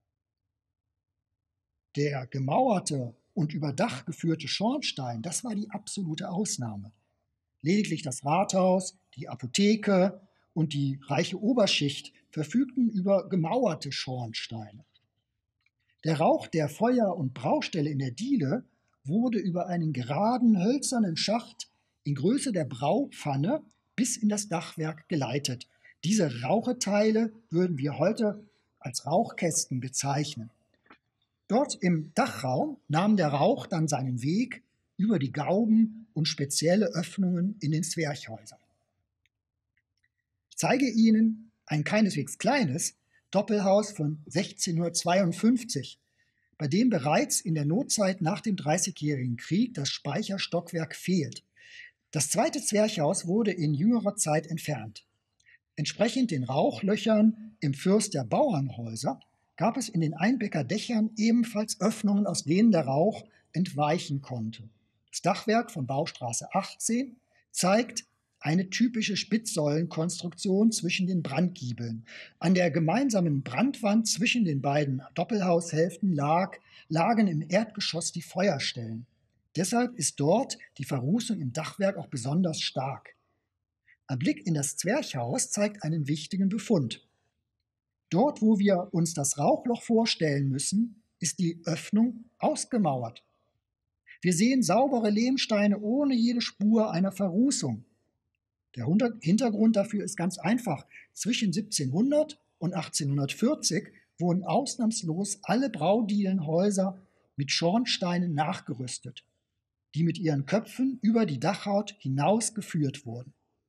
Der gemauerte und über Dach geführte Schornstein, das war die absolute Ausnahme. Lediglich das Rathaus, die Apotheke und die reiche Oberschicht verfügten über gemauerte Schornsteine. Der Rauch der Feuer- und Braustelle in der Diele wurde über einen geraden, hölzernen Schacht in Größe der Braupfanne bis in das Dachwerk geleitet. Diese Raucheteile würden wir heute als Rauchkästen bezeichnen. Dort im Dachraum nahm der Rauch dann seinen Weg über die Gauben und spezielle Öffnungen in den Zwerchhäusern. Ich zeige Ihnen ein keineswegs kleines Doppelhaus von sechzehnhundertzweiundfünfzig, bei dem bereits in der Notzeit nach dem Dreißigjährigen Krieg das Speicherstockwerk fehlt. Das zweite Zwerchhaus wurde in jüngerer Zeit entfernt. Entsprechend den Rauchlöchern im Fürst der Bauernhäuser gab es in den Einbecker Dächern ebenfalls Öffnungen, aus denen der Rauch entweichen konnte. Das Dachwerk von Baustraße achtzehn zeigt eine typische Spitzsäulenkonstruktion zwischen den Brandgiebeln. An der gemeinsamen Brandwand zwischen den beiden Doppelhaushälften lag, lagen im Erdgeschoss die Feuerstellen. Deshalb ist dort die Verrußung im Dachwerk auch besonders stark. Ein Blick in das Zwerchhaus zeigt einen wichtigen Befund. Dort, wo wir uns das Rauchloch vorstellen müssen, ist die Öffnung ausgemauert. Wir sehen saubere Lehmsteine ohne jede Spur einer Verrußung. Der Hintergrund dafür ist ganz einfach. Zwischen siebzehnhundert und achtzehnhundertvierzig wurden ausnahmslos alle Braudielenhäuser mit Schornsteinen nachgerüstet, die mit ihren Köpfen über die Dachhaut hinaus geführt wurden.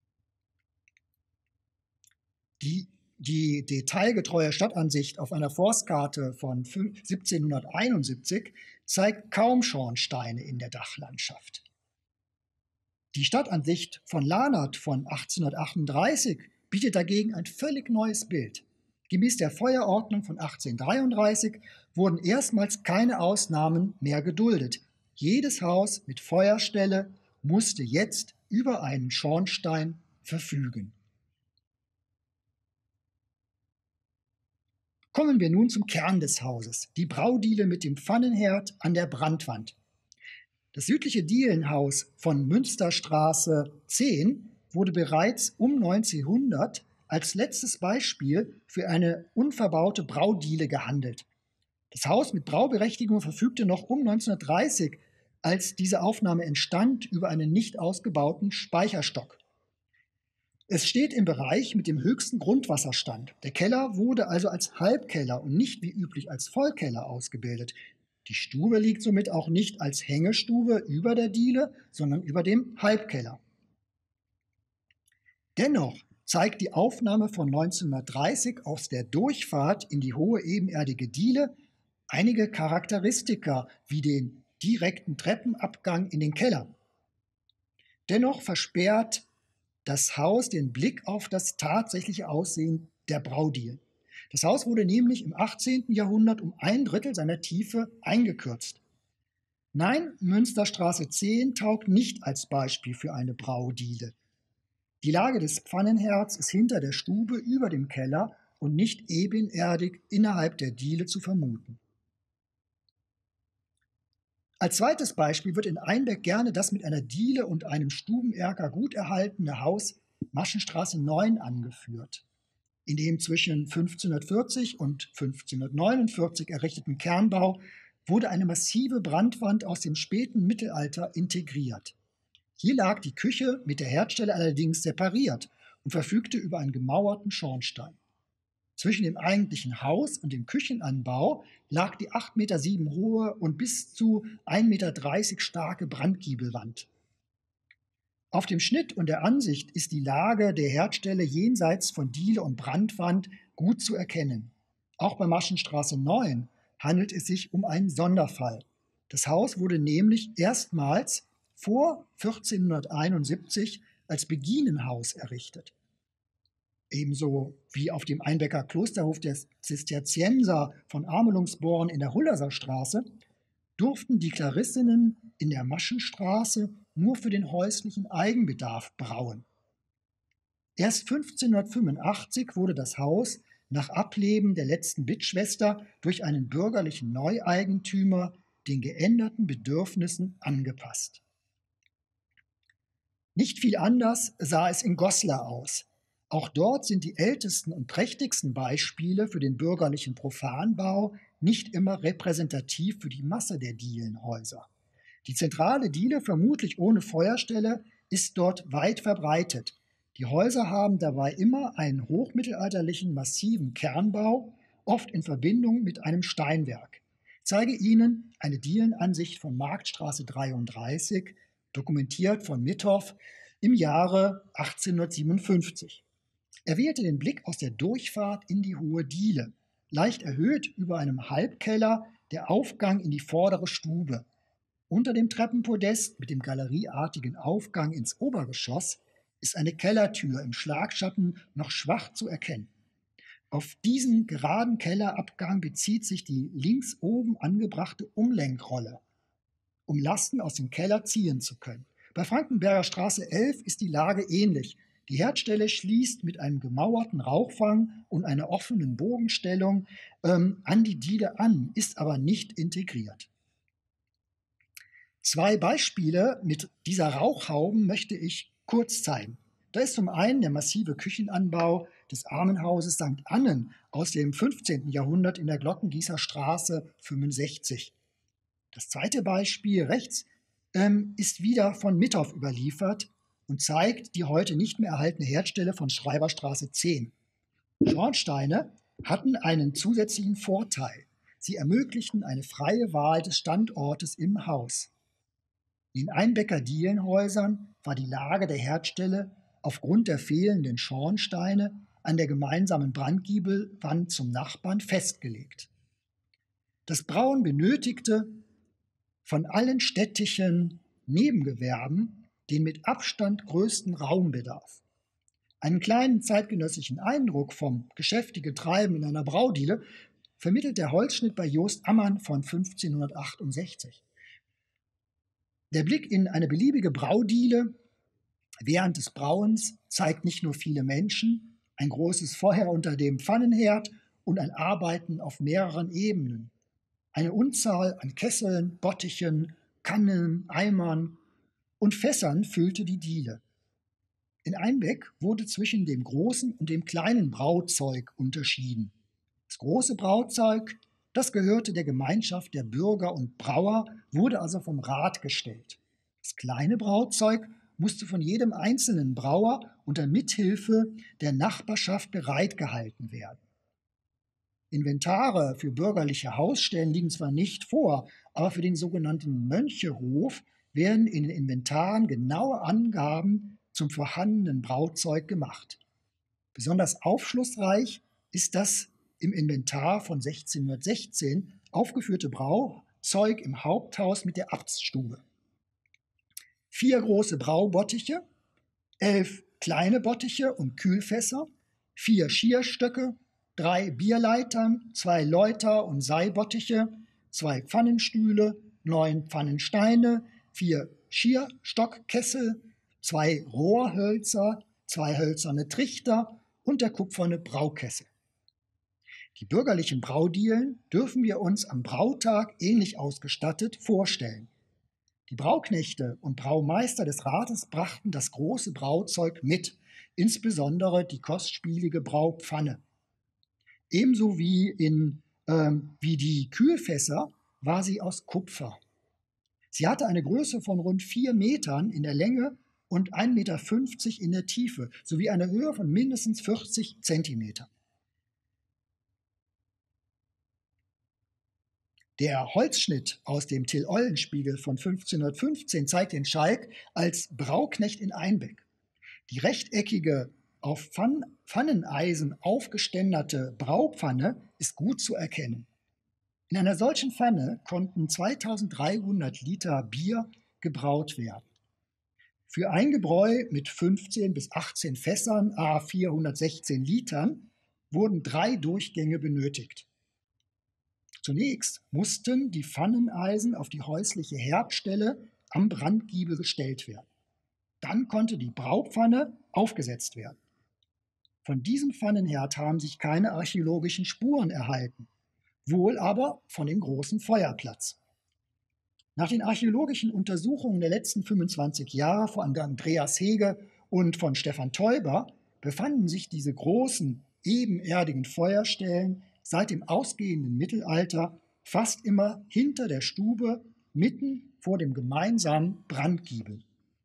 Die, die detailgetreue Stadtansicht auf einer Forstkarte von siebzehnhunderteinundsiebzig zeigt kaum Schornsteine in der Dachlandschaft. Die Stadtansicht von Lahnert von achtzehnhundertachtunddreißig bietet dagegen ein völlig neues Bild. Gemäß der Feuerordnung von achtzehnhundertdreiunddreißig wurden erstmals keine Ausnahmen mehr geduldet. Jedes Haus mit Feuerstelle musste jetzt über einen Schornstein verfügen. Kommen wir nun zum Kern des Hauses, die Braudiele mit dem Pfannenherd an der Brandwand. Das südliche Dielenhaus von Münsterstraße zehn wurde bereits um neunzehnhundert als letztes Beispiel für eine unverbaute Braudiele gehandelt. Das Haus mit Brauberechtigung verfügte noch um neunzehnhundertdreißig, als diese Aufnahme entstand, über einen nicht ausgebauten Speicherstock. Es steht im Bereich mit dem höchsten Grundwasserstand. Der Keller wurde also als Halbkeller und nicht wie üblich als Vollkeller ausgebildet. Die Stube liegt somit auch nicht als Hängestube über der Diele, sondern über dem Halbkeller. Dennoch zeigt die Aufnahme von neunzehnhundertdreißig aus der Durchfahrt in die hohe ebenerdige Diele einige Charakteristika wie den direkten Treppenabgang in den Keller. Dennoch versperrt das Haus den Blick auf das tatsächliche Aussehen der Braudielen. Das Haus wurde nämlich im achtzehnten Jahrhundert um ein Drittel seiner Tiefe eingekürzt. Nein, Münsterstraße zehn taugt nicht als Beispiel für eine Braudiele. Die Lage des Pfannenherds ist hinter der Stube über dem Keller und nicht ebenerdig innerhalb der Diele zu vermuten. Als zweites Beispiel wird in Einbeck gerne das mit einer Diele und einem Stubenerker gut erhaltene Haus Maschenstraße neun angeführt. In dem zwischen fünfzehnhundertvierzig und fünfzehnhundertneunundvierzig errichteten Kernbau wurde eine massive Brandwand aus dem späten Mittelalter integriert. Hier lag die Küche mit der Herdstelle allerdings separiert und verfügte über einen gemauerten Schornstein. Zwischen dem eigentlichen Haus und dem Küchenanbau lag die acht Komma sieben Meter hohe und bis zu ein Komma dreißig Meter starke Brandgiebelwand. Auf dem Schnitt und der Ansicht ist die Lage der Herdstelle jenseits von Diele und Brandwand gut zu erkennen. Auch bei Maschenstraße neun handelt es sich um einen Sonderfall. Das Haus wurde nämlich erstmals vor vierzehnhunderteinundsiebzig als Beginenhaus errichtet. Ebenso wie auf dem Einbecker Klosterhof der Zisterzienser von Amelungsborn in der Hullerser Straße durften die Klarissinnen in der Maschenstraße nur für den häuslichen Eigenbedarf brauen. Erst fünfzehnhundertfünfundachtzig wurde das Haus nach Ableben der letzten Bittschwester durch einen bürgerlichen Neueigentümer den geänderten Bedürfnissen angepasst. Nicht viel anders sah es in Goslar aus. Auch dort sind die ältesten und prächtigsten Beispiele für den bürgerlichen Profanbau nicht immer repräsentativ für die Masse der Dielenhäuser. Die zentrale Diele, vermutlich ohne Feuerstelle, ist dort weit verbreitet. Die Häuser haben dabei immer einen hochmittelalterlichen, massiven Kernbau, oft in Verbindung mit einem Steinwerk. Ich zeige Ihnen eine Dielenansicht von Marktstraße dreiunddreißig, dokumentiert von Mithoff im Jahre achtzehnhundertsiebenundfünfzig. Er wählte den Blick aus der Durchfahrt in die hohe Diele. Leicht erhöht über einem Halbkeller der Aufgang in die vordere Stube. Unter dem Treppenpodest mit dem galerieartigen Aufgang ins Obergeschoss ist eine Kellertür im Schlagschatten noch schwach zu erkennen. Auf diesen geraden Kellerabgang bezieht sich die links oben angebrachte Umlenkrolle, um Lasten aus dem Keller ziehen zu können. Bei Frankenberger Straße elf ist die Lage ähnlich. Die Herdstelle schließt mit einem gemauerten Rauchfang und einer offenen Bogenstellung ähm, an die Diele an, ist aber nicht integriert. Zwei Beispiele mit dieser Rauchhauben möchte ich kurz zeigen. Da ist zum einen der massive Küchenanbau des Armenhauses Sankt Annen aus dem fünfzehnten Jahrhundert in der Glockengießer Straße fünfundsechzig. Das zweite Beispiel rechts ähm, ist wieder von Mithoff überliefert und zeigt die heute nicht mehr erhaltene Herdstelle von Schreiberstraße zehn. Schornsteine hatten einen zusätzlichen Vorteil. Sie ermöglichten eine freie Wahl des Standortes im Haus. In den Einbecker Dielenhäusern war die Lage der Herdstelle aufgrund der fehlenden Schornsteine an der gemeinsamen Brandgiebelwand zum Nachbarn festgelegt. Das Brauen benötigte von allen städtischen Nebengewerben den mit Abstand größten Raumbedarf. Einen kleinen zeitgenössischen Eindruck vom geschäftigen Treiben in einer Braudiele vermittelt der Holzschnitt bei Jost Ammann von fünfzehnhundertachtundsechzig. Der Blick in eine beliebige Braudiele während des Brauens zeigt nicht nur viele Menschen, ein großes Feuer unter dem Pfannenherd und ein Arbeiten auf mehreren Ebenen. Eine Unzahl an Kesseln, Bottichen, Kannen, Eimern und Fässern füllte die Diele. In Einbeck wurde zwischen dem großen und dem kleinen Brauzeug unterschieden. Das große Brauzeug, das gehörte der Gemeinschaft der Bürger und Brauer, wurde also vom Rat gestellt. Das kleine Brauzeug musste von jedem einzelnen Brauer unter Mithilfe der Nachbarschaft bereitgehalten werden. Inventare für bürgerliche Hausstellen liegen zwar nicht vor, aber für den sogenannten Mönchehof werden in den Inventaren genaue Angaben zum vorhandenen Brauzeug gemacht. Besonders aufschlussreich ist das im Inventar von sechzehnhundertsechzehn aufgeführte Brauzeug im Haupthaus mit der Abtsstube. Vier große Braubottiche, elf kleine Bottiche und Kühlfässer, vier Schierstöcke, drei Bierleitern, zwei Läuter- und Seibottiche, zwei Pfannenstühle, neun Pfannensteine, vier Schierstockkessel, zwei Rohrhölzer, zwei hölzerne Trichter und der kupferne Braukessel. Die bürgerlichen Braudielen dürfen wir uns am Brautag ähnlich ausgestattet vorstellen. Die Brauknechte und Braumeister des Rates brachten das große Brauzeug mit, insbesondere die kostspielige Braupfanne. Ebenso wie, in, ähm, wie die Kühlfässer war sie aus Kupfer. Sie hatte eine Größe von rund vier Metern in der Länge und ein Meter fünfzig in der Tiefe sowie eine Höhe von mindestens vierzig Zentimetern. Der Holzschnitt aus dem Till-Eulenspiegel von fünfzehnhundertfünfzehn zeigt den Schalk als Brauknecht in Einbeck. Die rechteckige, auf Pfann Pfanneneisen aufgeständerte Braupfanne ist gut zu erkennen. In einer solchen Pfanne konnten zweitausenddreihundert Liter Bier gebraut werden. Für ein Gebräu mit fünfzehn bis achtzehn Fässern à vierhundertsechzehn Litern wurden drei Durchgänge benötigt. Zunächst mussten die Pfanneneisen auf die häusliche Herdstelle am Brandgiebel gestellt werden. Dann konnte die Braupfanne aufgesetzt werden. Von diesem Pfannenherd haben sich keine archäologischen Spuren erhalten, wohl aber von dem großen Feuerplatz. Nach den archäologischen Untersuchungen der letzten fünfundzwanzig Jahre von Andreas Hege und von Stefan Teuber befanden sich diese großen, ebenerdigen Feuerstellen seit dem ausgehenden Mittelalter fast immer hinter der Stube, mitten vor dem gemeinsamen Brandgiebel.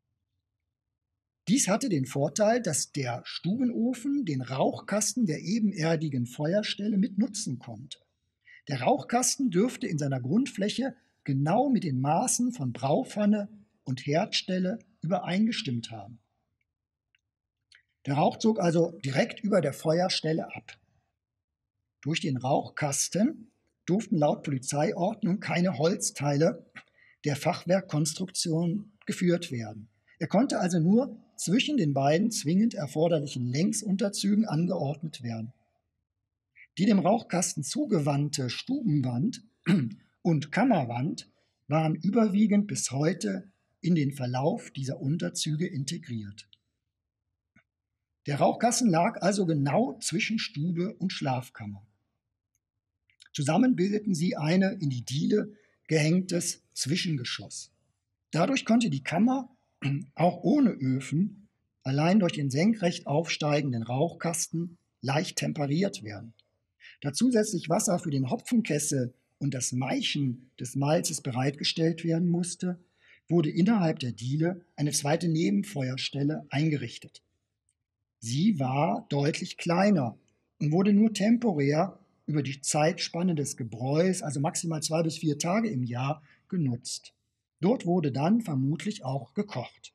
Dies hatte den Vorteil, dass der Stubenofen den Rauchkasten der ebenerdigen Feuerstelle mit nutzen konnte. Der Rauchkasten dürfte in seiner Grundfläche genau mit den Maßen von Braupfanne und Herdstelle übereingestimmt haben. Der Rauch zog also direkt über der Feuerstelle ab. Durch den Rauchkasten durften laut Polizeiordnung keine Holzteile der Fachwerkkonstruktion geführt werden. Er konnte also nur zwischen den beiden zwingend erforderlichen Längsunterzügen angeordnet werden. Die dem Rauchkasten zugewandte Stubenwand und Kammerwand waren überwiegend bis heute in den Verlauf dieser Unterzüge integriert. Der Rauchkasten lag also genau zwischen Stube und Schlafkammer. Zusammen bildeten sie eine in die Diele gehängtes Zwischengeschoss. Dadurch konnte die Kammer auch ohne Öfen allein durch den senkrecht aufsteigenden Rauchkasten leicht temperiert werden. Da zusätzlich Wasser für den Hopfenkessel und das Maischen des Malzes bereitgestellt werden musste, wurde innerhalb der Diele eine zweite Nebenfeuerstelle eingerichtet. Sie war deutlich kleiner und wurde nur temporär über die Zeitspanne des Gebräus, also maximal zwei bis vier Tage im Jahr, genutzt. Dort wurde dann vermutlich auch gekocht.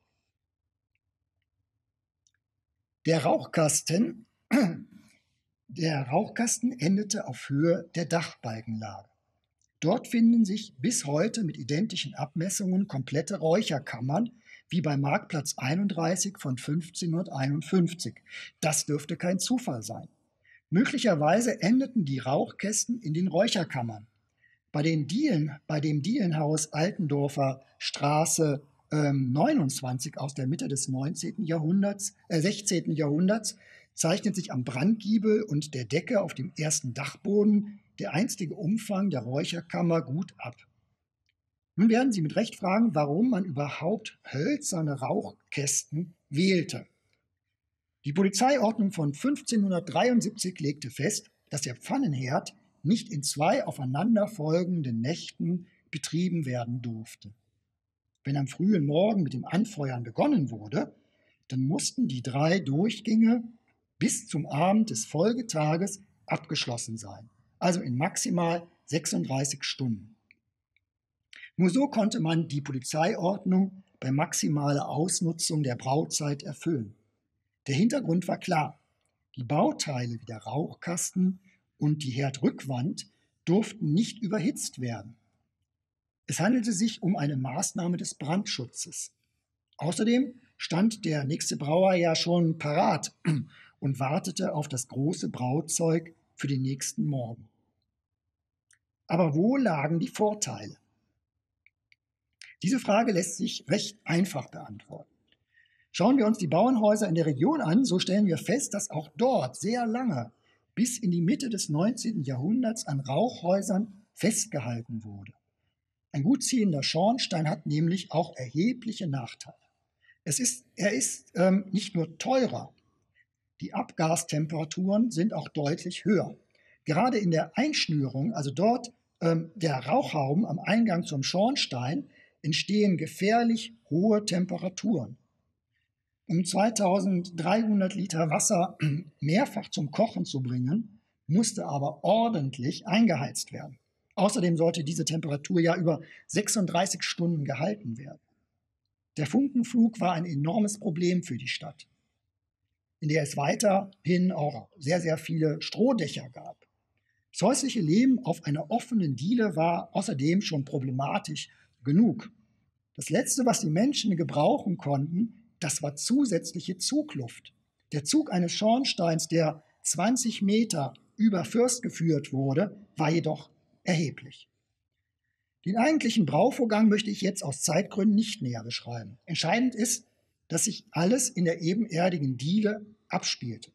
Der Rauchkasten, der Rauchkasten endete auf Höhe der Dachbalkenlage. Dort finden sich bis heute mit identischen Abmessungen komplette Räucherkammern wie bei Marktplatz einunddreißig von fünfzehnhunderteinundfünfzig. Das dürfte kein Zufall sein. Möglicherweise endeten die Rauchkästen in den Räucherkammern. Bei, den Dielen, bei dem Dielenhaus Altendorfer Straße ähm, neunundzwanzig aus der Mitte des neunzehnten Jahrhunderts, äh, sechzehnten Jahrhunderts zeichnet sich am Brandgiebel und der Decke auf dem ersten Dachboden der einstige Umfang der Räucherkammer gut ab. Nun werden Sie mit Recht fragen, warum man überhaupt hölzerne Rauchkästen wählte. Die Polizeiordnung von fünfzehnhundertdreiundsiebzig legte fest, dass der Pfannenherd nicht in zwei aufeinanderfolgenden Nächten betrieben werden durfte. Wenn am frühen Morgen mit dem Anfeuern begonnen wurde, dann mussten die drei Durchgänge bis zum Abend des Folgetages abgeschlossen sein, also in maximal sechsunddreißig Stunden. Nur so konnte man die Polizeiordnung bei maximaler Ausnutzung der Brauzeit erfüllen. Der Hintergrund war klar: Die Bauteile wie der Rauchkasten und die Herdrückwand durften nicht überhitzt werden. Es handelte sich um eine Maßnahme des Brandschutzes. Außerdem stand der nächste Brauer ja schon parat und wartete auf das große Brauzeug für den nächsten Morgen. Aber wo lagen die Vorteile? Diese Frage lässt sich recht einfach beantworten. Schauen wir uns die Bauernhäuser in der Region an, so stellen wir fest, dass auch dort sehr lange, bis in die Mitte des neunzehnten Jahrhunderts, an Rauchhäusern festgehalten wurde. Ein gut ziehender Schornstein hat nämlich auch erhebliche Nachteile. Es ist, er ist ähm, nicht nur teurer, die Abgastemperaturen sind auch deutlich höher. Gerade in der Einschnürung, also dort ähm, der Rauchhauben am Eingang zum Schornstein, entstehen gefährlich hohe Temperaturen. Um zweitausenddreihundert Liter Wasser mehrfach zum Kochen zu bringen, musste aber ordentlich eingeheizt werden. Außerdem sollte diese Temperatur ja über sechsunddreißig Stunden gehalten werden. Der Funkenflug war ein enormes Problem für die Stadt, in der es weiterhin auch sehr, sehr viele Strohdächer gab. Das häusliche Leben auf einer offenen Diele war außerdem schon problematisch genug. Das Letzte, was die Menschen gebrauchen konnten, das war zusätzliche Zugluft. Der Zug eines Schornsteins, der zwanzig Meter über Fürst geführt wurde, war jedoch erheblich. Den eigentlichen Brauvorgang möchte ich jetzt aus Zeitgründen nicht näher beschreiben. Entscheidend ist, dass sich alles in der ebenerdigen Diele abspielte.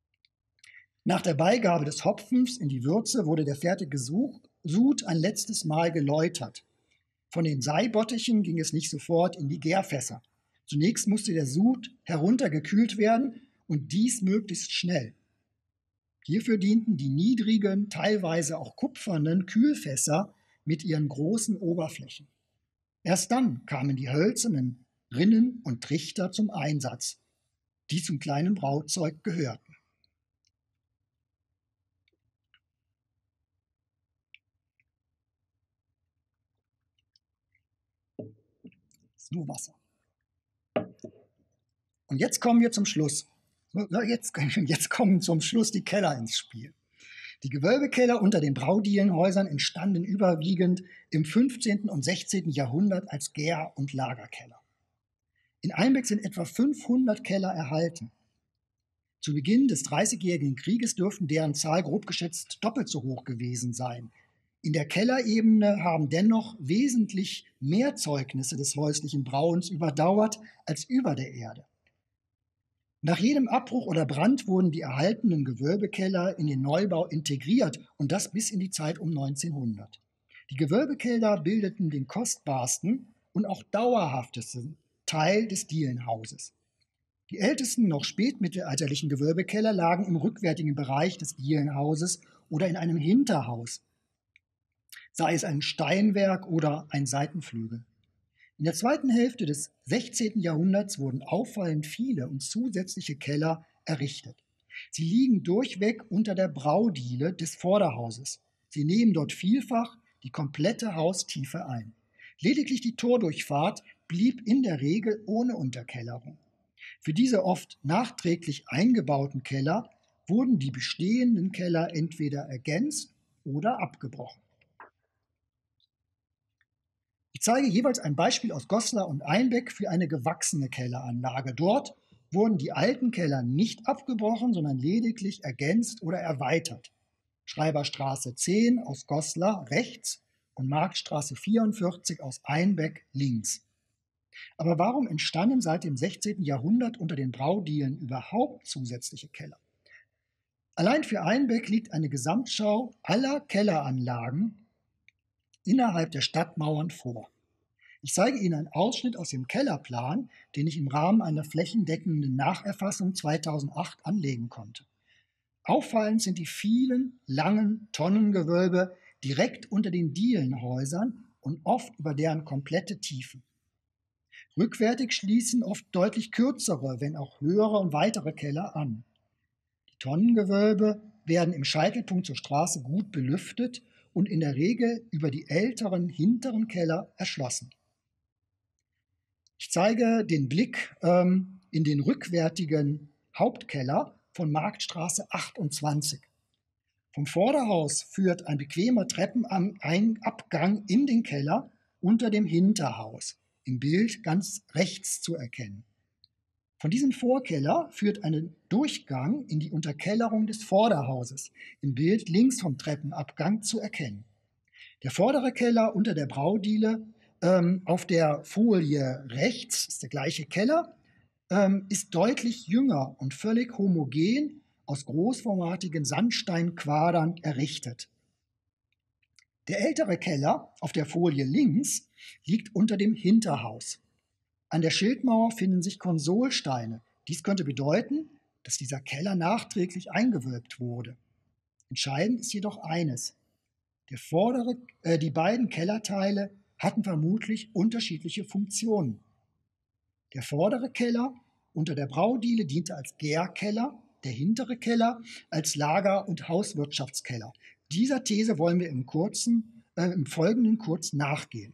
Nach der Beigabe des Hopfens in die Würze wurde der fertige Sud ein letztes Mal geläutert. Von den Seibottichen ging es nicht sofort in die Gärfässer. Zunächst musste der Sud heruntergekühlt werden und dies möglichst schnell. Hierfür dienten die niedrigen, teilweise auch kupfernen Kühlfässer mit ihren großen Oberflächen. Erst dann kamen die hölzernen Rinnen und Trichter zum Einsatz, die zum kleinen Brauzeug gehörten. Das ist nur Wasser. Und jetzt kommen wir zum Schluss. Jetzt, jetzt kommen zum Schluss die Keller ins Spiel. Die Gewölbekeller unter den Braudielenhäusern entstanden überwiegend im fünfzehnten und sechzehnten Jahrhundert als Gär- und Lagerkeller. In Einbeck sind etwa fünfhundert Keller erhalten. Zu Beginn des Dreißigjährigen Krieges dürften deren Zahl grob geschätzt doppelt so hoch gewesen sein. In der Kellerebene haben dennoch wesentlich mehr Zeugnisse des häuslichen Brauens überdauert als über der Erde. Nach jedem Abbruch oder Brand wurden die erhaltenen Gewölbekeller in den Neubau integriert und das bis in die Zeit um neunzehnhundert. Die Gewölbekeller bildeten den kostbarsten und auch dauerhaftesten Teil des Dielenhauses. Die ältesten noch spätmittelalterlichen Gewölbekeller lagen im rückwärtigen Bereich des Dielenhauses oder in einem Hinterhaus, sei es ein Steinwerk oder ein Seitenflügel. In der zweiten Hälfte des sechzehnten Jahrhunderts wurden auffallend viele und zusätzliche Keller errichtet. Sie liegen durchweg unter der Braudiele des Vorderhauses. Sie nehmen dort vielfach die komplette Haustiefe ein. Lediglich die Tordurchfahrt blieb in der Regel ohne Unterkellerung. Für diese oft nachträglich eingebauten Keller wurden die bestehenden Keller entweder ergänzt oder abgebrochen. Ich zeige jeweils ein Beispiel aus Goslar und Einbeck für eine gewachsene Kelleranlage. Dort wurden die alten Keller nicht abgebrochen, sondern lediglich ergänzt oder erweitert. Schreiberstraße zehn aus Goslar rechts und Marktstraße vierundvierzig aus Einbeck links. Aber warum entstanden seit dem sechzehnten Jahrhundert unter den Braudielen überhaupt zusätzliche Keller? Allein für Einbeck liegt eine Gesamtschau aller Kelleranlagen innerhalb der Stadtmauern vor. Ich zeige Ihnen einen Ausschnitt aus dem Kellerplan, den ich im Rahmen einer flächendeckenden Nacherfassung zweitausendacht anlegen konnte. Auffallend sind die vielen langen Tonnengewölbe direkt unter den Dielenhäusern und oft über deren komplette Tiefe. Rückwärtig schließen oft deutlich kürzere, wenn auch höhere und weitere Keller an. Die Tonnengewölbe werden im Scheitelpunkt zur Straße gut belüftet und in der Regel über die älteren hinteren Keller erschlossen. Ich zeige den Blick ähm, in den rückwärtigen Hauptkeller von Marktstraße achtundzwanzig. Vom Vorderhaus führt ein bequemer Treppenabgang in den Keller unter dem Hinterhaus, im Bild ganz rechts zu erkennen. Von diesem Vorkeller führt ein Durchgang in die Unterkellerung des Vorderhauses, im Bild links vom Treppenabgang zu erkennen. Der vordere Keller unter der Braudiele ähm, auf der Folie rechts, ist der gleiche Keller, ähm, ist deutlich jünger und völlig homogen aus großformatigen Sandsteinquadern errichtet. Der ältere Keller auf der Folie links liegt unter dem Hinterhaus. An der Schildmauer finden sich Konsolsteine. Dies könnte bedeuten, dass dieser Keller nachträglich eingewölbt wurde. Entscheidend ist jedoch eines: Der vordere, äh, die beiden Kellerteile hatten vermutlich unterschiedliche Funktionen. Der vordere Keller unter der Braudiele diente als Gärkeller, der hintere Keller als Lager- und Hauswirtschaftskeller. Dieser These wollen wir im, kurzen, äh, im Folgenden kurz nachgehen.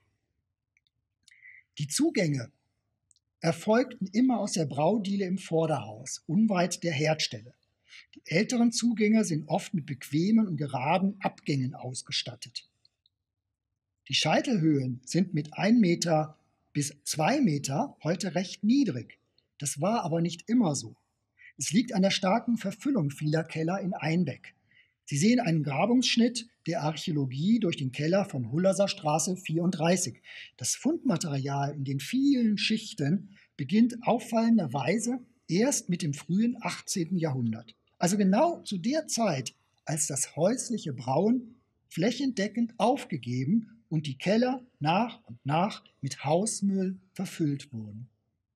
Die Zugänge erfolgten immer aus der Braudiele im Vorderhaus, unweit der Herdstelle. Die älteren Zugänge sind oft mit bequemen und geraden Abgängen ausgestattet. Die Scheitelhöhen sind mit ein Meter bis zwei Meter heute recht niedrig. Das war aber nicht immer so. Es liegt an der starken Verfüllung vieler Keller in Einbeck. Sie sehen einen Grabungsschnitt der Archäologie durch den Keller von Hullerser Straße vierunddreißig. Das Fundmaterial in den vielen Schichten beginnt auffallenderweise erst mit dem frühen achtzehnten Jahrhundert. Also genau zu der Zeit, als das häusliche Brauen flächendeckend aufgegeben und die Keller nach und nach mit Hausmüll verfüllt wurden.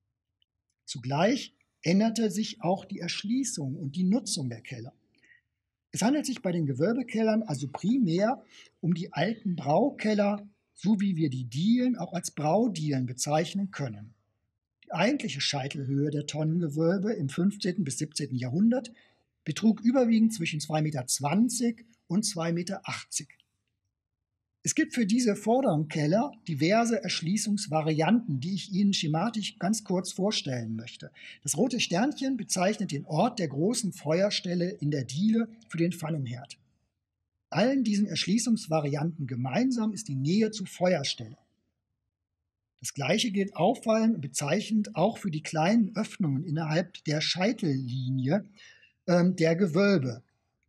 Zugleich änderte sich auch die Erschließung und die Nutzung der Keller. Es handelt sich bei den Gewölbekellern also primär um die alten Braukeller, so wie wir die Dielen auch als Braudielen bezeichnen können. Die eigentliche Scheitelhöhe der Tonnengewölbe im fünfzehnten bis siebzehnten Jahrhundert betrug überwiegend zwischen zwei Meter zwanzig und zwei Meter achtzig. Es gibt für diese vorderen Keller diverse Erschließungsvarianten, die ich Ihnen schematisch ganz kurz vorstellen möchte. Das rote Sternchen bezeichnet den Ort der großen Feuerstelle in der Diele für den Pfannenherd. Allen diesen Erschließungsvarianten gemeinsam ist die Nähe zur Feuerstelle. Das Gleiche gilt auffallend und bezeichnend auch für die kleinen Öffnungen innerhalb der Scheitellinie äh, der Gewölbe.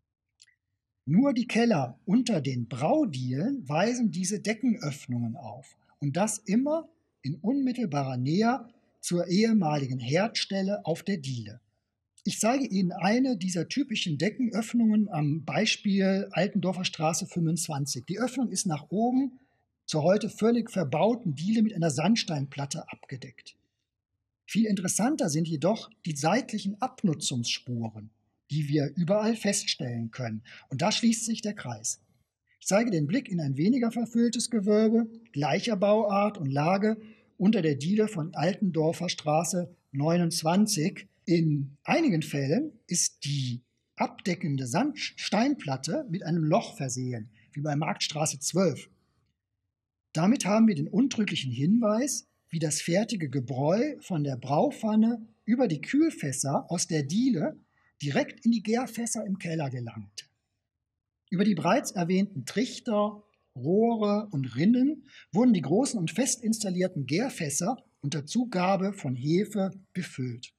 Nur die Keller unter den Braudielen weisen diese Deckenöffnungen auf und das immer in unmittelbarer Nähe zur ehemaligen Herdstelle auf der Diele. Ich zeige Ihnen eine dieser typischen Deckenöffnungen am Beispiel Altendorfer Straße fünfundzwanzig. Die Öffnung ist nach oben zur heute völlig verbauten Diele mit einer Sandsteinplatte abgedeckt. Viel interessanter sind jedoch die seitlichen Abnutzungsspuren, die wir überall feststellen können. Und da schließt sich der Kreis. Ich zeige den Blick in ein weniger verfülltes Gewölbe, gleicher Bauart und Lage unter der Diele von Altendorfer Straße neunundzwanzig. In einigen Fällen ist die abdeckende Sandsteinplatte mit einem Loch versehen, wie bei Marktstraße zwölf. Damit haben wir den untrüglichen Hinweis, wie das fertige Gebräu von der Braupfanne über die Kühlfässer aus der Diele direkt in die Gärfässer im Keller gelangte. Über die bereits erwähnten Trichter Rohre und Rinnen wurden die großen und fest installierten Gärfässer unter Zugabe von Hefe befüllt.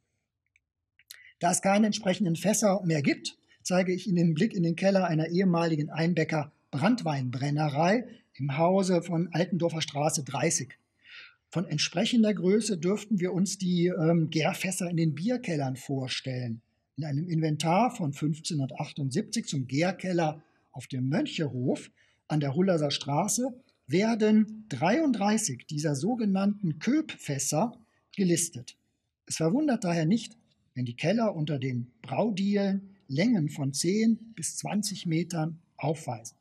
Da es keine entsprechenden Fässer mehr gibt, zeige ich Ihnen den Blick in den Keller einer ehemaligen Einbecker Branntweinbrennerei im Hause von Altendorfer Straße dreißig. Von entsprechender Größe dürften wir uns die ähm, Gärfässer in den Bierkellern vorstellen. In einem Inventar von fünfzehnhundertachtundsiebzig zum Gärkeller auf dem Mönchehof an der Hullerser Straße werden dreiunddreißig dieser sogenannten Kölbfässer gelistet. Es verwundert daher nicht, wenn die Keller unter den Braudielen Längen von zehn bis zwanzig Metern aufweisen.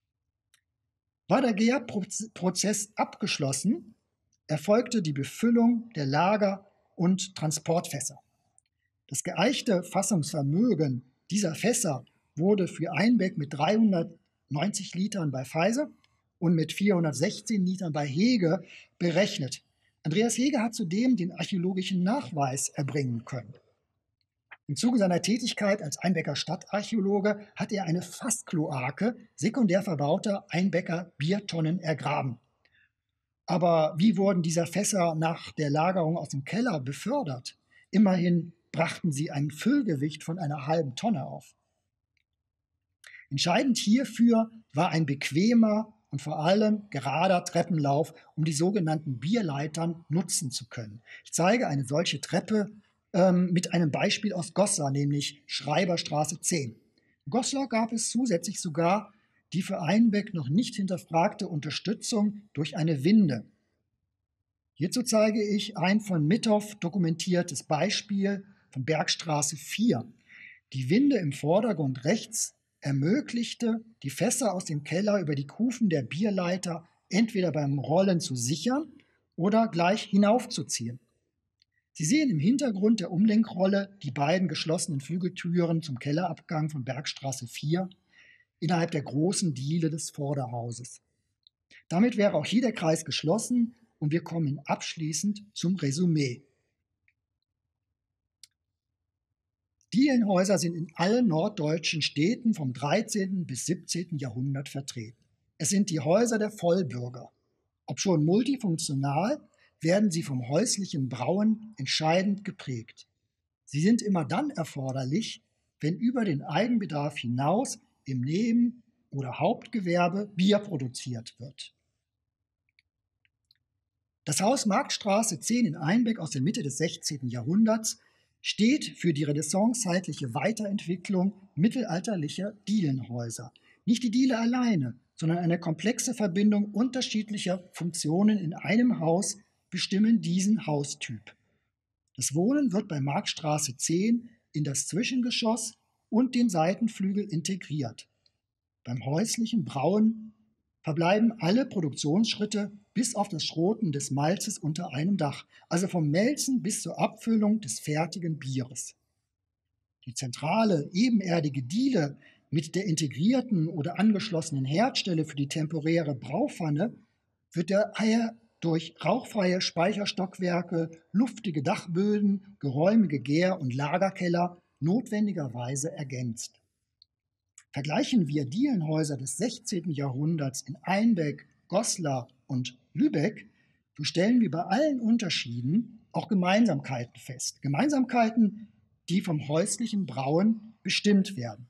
War der Gärprozess abgeschlossen, erfolgte die Befüllung der Lager- und Transportfässer. Das geeichte Fassungsvermögen dieser Fässer wurde für Einbeck mit dreihundertneunzig Litern bei Feise und mit vierhundertsechzehn Litern bei Hege berechnet. Andreas Hege hat zudem den archäologischen Nachweis erbringen können. Im Zuge seiner Tätigkeit als Einbecker Stadtarchäologe hat er eine Fasskloake sekundär verbauter Einbecker Biertonnen ergraben. Aber wie wurden diese Fässer nach der Lagerung aus dem Keller befördert? Immerhin brachten sie ein Füllgewicht von einer halben Tonne auf. Entscheidend hierfür war ein bequemer und vor allem gerader Treppenlauf, um die sogenannten Bierleitern nutzen zu können. Ich zeige eine solche Treppe ähm, mit einem Beispiel aus Goslar, nämlich Schreiberstraße zehn. In Goslar gab es zusätzlich sogar die für Einbeck noch nicht hinterfragte Unterstützung durch eine Winde. Hierzu zeige ich ein von Mithoff dokumentiertes Beispiel von Bergstraße vier. Die Winde im Vordergrund rechts ermöglichte, die Fässer aus dem Keller über die Kufen der Bierleiter entweder beim Rollen zu sichern oder gleich hinaufzuziehen. Sie sehen im Hintergrund der Umlenkrolle die beiden geschlossenen Flügeltüren zum Kellerabgang von Bergstraße vier innerhalb der großen Diele des Vorderhauses. Damit wäre auch hier der Kreis geschlossen und wir kommen abschließend zum Resümee. Dielenhäuser sind in allen norddeutschen Städten vom dreizehnten bis siebzehnten Jahrhundert vertreten. Es sind die Häuser der Vollbürger. Obschon multifunktional, werden sie vom häuslichen Brauen entscheidend geprägt. Sie sind immer dann erforderlich, wenn über den Eigenbedarf hinaus im Neben- oder Hauptgewerbe Bier produziert wird. Das Haus Marktstraße zehn in Einbeck aus der Mitte des sechzehnten Jahrhunderts steht für die renaissancezeitliche Weiterentwicklung mittelalterlicher Dielenhäuser. Nicht die Diele alleine, sondern eine komplexe Verbindung unterschiedlicher Funktionen in einem Haus bestimmen diesen Haustyp. Das Wohnen wird bei Marktstraße zehn in das Zwischengeschoss und den Seitenflügel integriert. Beim häuslichen Brauen verbleiben alle Produktionsschritte bis auf das Schroten des Malzes unter einem Dach, also vom Melzen bis zur Abfüllung des fertigen Bieres. Die zentrale, ebenerdige Diele mit der integrierten oder angeschlossenen Herdstelle für die temporäre Braupfanne wird daher durch rauchfreie Speicherstockwerke, luftige Dachböden, geräumige Gär- und Lagerkeller notwendigerweise ergänzt. Vergleichen wir Dielenhäuser des sechzehnten Jahrhunderts in Einbeck, Goslar und Lübeck, so stellen wir bei allen Unterschieden auch Gemeinsamkeiten fest. Gemeinsamkeiten, die vom häuslichen Brauen bestimmt werden.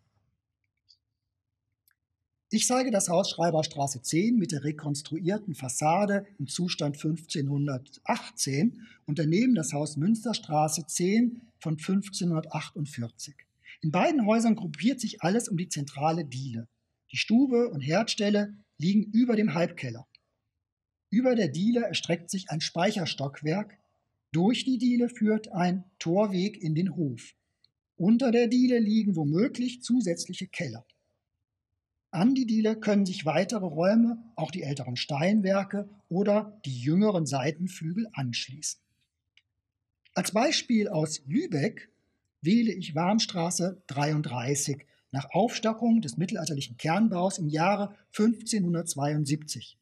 Ich zeige das Haus Schreiberstraße zehn mit der rekonstruierten Fassade im Zustand fünfzehnhundertachtzehn und daneben das Haus Münsterstraße zehn von fünfzehnhundertachtundvierzig. In beiden Häusern gruppiert sich alles um die zentrale Diele. Die Stube und Herdstelle liegen über dem Halbkeller. Über der Diele erstreckt sich ein Speicherstockwerk. Durch die Diele führt ein Torweg in den Hof. Unter der Diele liegen womöglich zusätzliche Keller. An die Diele können sich weitere Räume, auch die älteren Steinwerke oder die jüngeren Seitenflügel anschließen. Als Beispiel aus Lübeck wähle ich Warmstraße dreiunddreißig nach Aufstockung des mittelalterlichen Kernbaus im Jahre fünfzehnhundertzweiundsiebzig.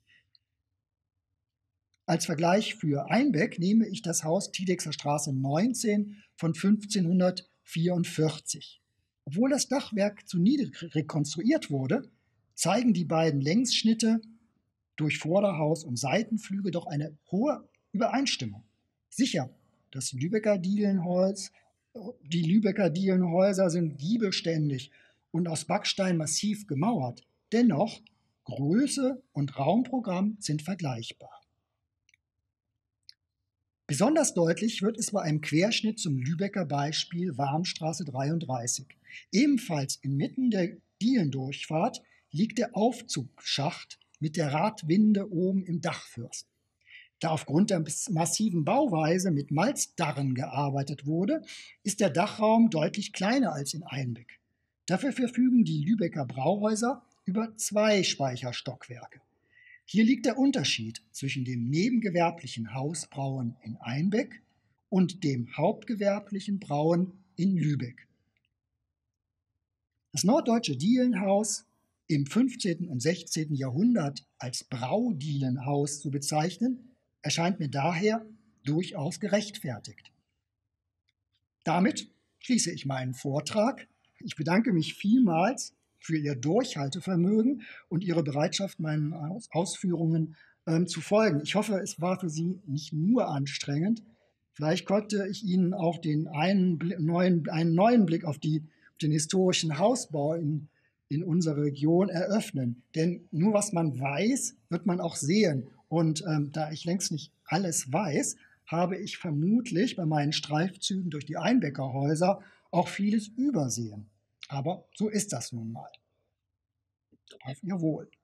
Als Vergleich für Einbeck nehme ich das Haus Tiedexer Straße neunzehn von fünfzehnhundertvierundvierzig. Obwohl das Dachwerk zu niedrig rekonstruiert wurde, zeigen die beiden Längsschnitte durch Vorderhaus und Seitenflügel doch eine hohe Übereinstimmung. Sicher, das Lübecker Dielenholz, die Lübecker Dielenhäuser sind giebelständig und aus Backstein massiv gemauert. Dennoch, Größe und Raumprogramm sind vergleichbar. Besonders deutlich wird es bei einem Querschnitt zum Lübecker Beispiel Warmstraße dreiunddreißig. Ebenfalls inmitten der Dielendurchfahrt liegt der Aufzugsschacht mit der Radwinde oben im Dachfirst. Da aufgrund der massiven Bauweise mit Malzdarren gearbeitet wurde, ist der Dachraum deutlich kleiner als in Einbeck. Dafür verfügen die Lübecker Brauhäuser über zwei Speicherstockwerke. Hier liegt der Unterschied zwischen dem nebengewerblichen Hausbrauen in Einbeck und dem hauptgewerblichen Brauen in Lübeck. Das norddeutsche Dielenhaus, im fünfzehnten und sechzehnten Jahrhundert als Braudielenhaus zu bezeichnen, erscheint mir daher durchaus gerechtfertigt. Damit schließe ich meinen Vortrag. Ich bedanke mich vielmals für Ihr Durchhaltevermögen und Ihre Bereitschaft, meinen Ausführungen ähm, zu folgen. Ich hoffe, es war für Sie nicht nur anstrengend. Vielleicht konnte ich Ihnen auch den einen, neuen, einen neuen Blick auf, die, auf den historischen Hausbau in, in unserer Region eröffnen. Denn nur was man weiß, wird man auch sehen. Und ähm, da ich längst nicht alles weiß, habe ich vermutlich bei meinen Streifzügen durch die Einbecker Häuser auch vieles übersehen. Aber so ist das nun mal. Auf Ihr Wohl.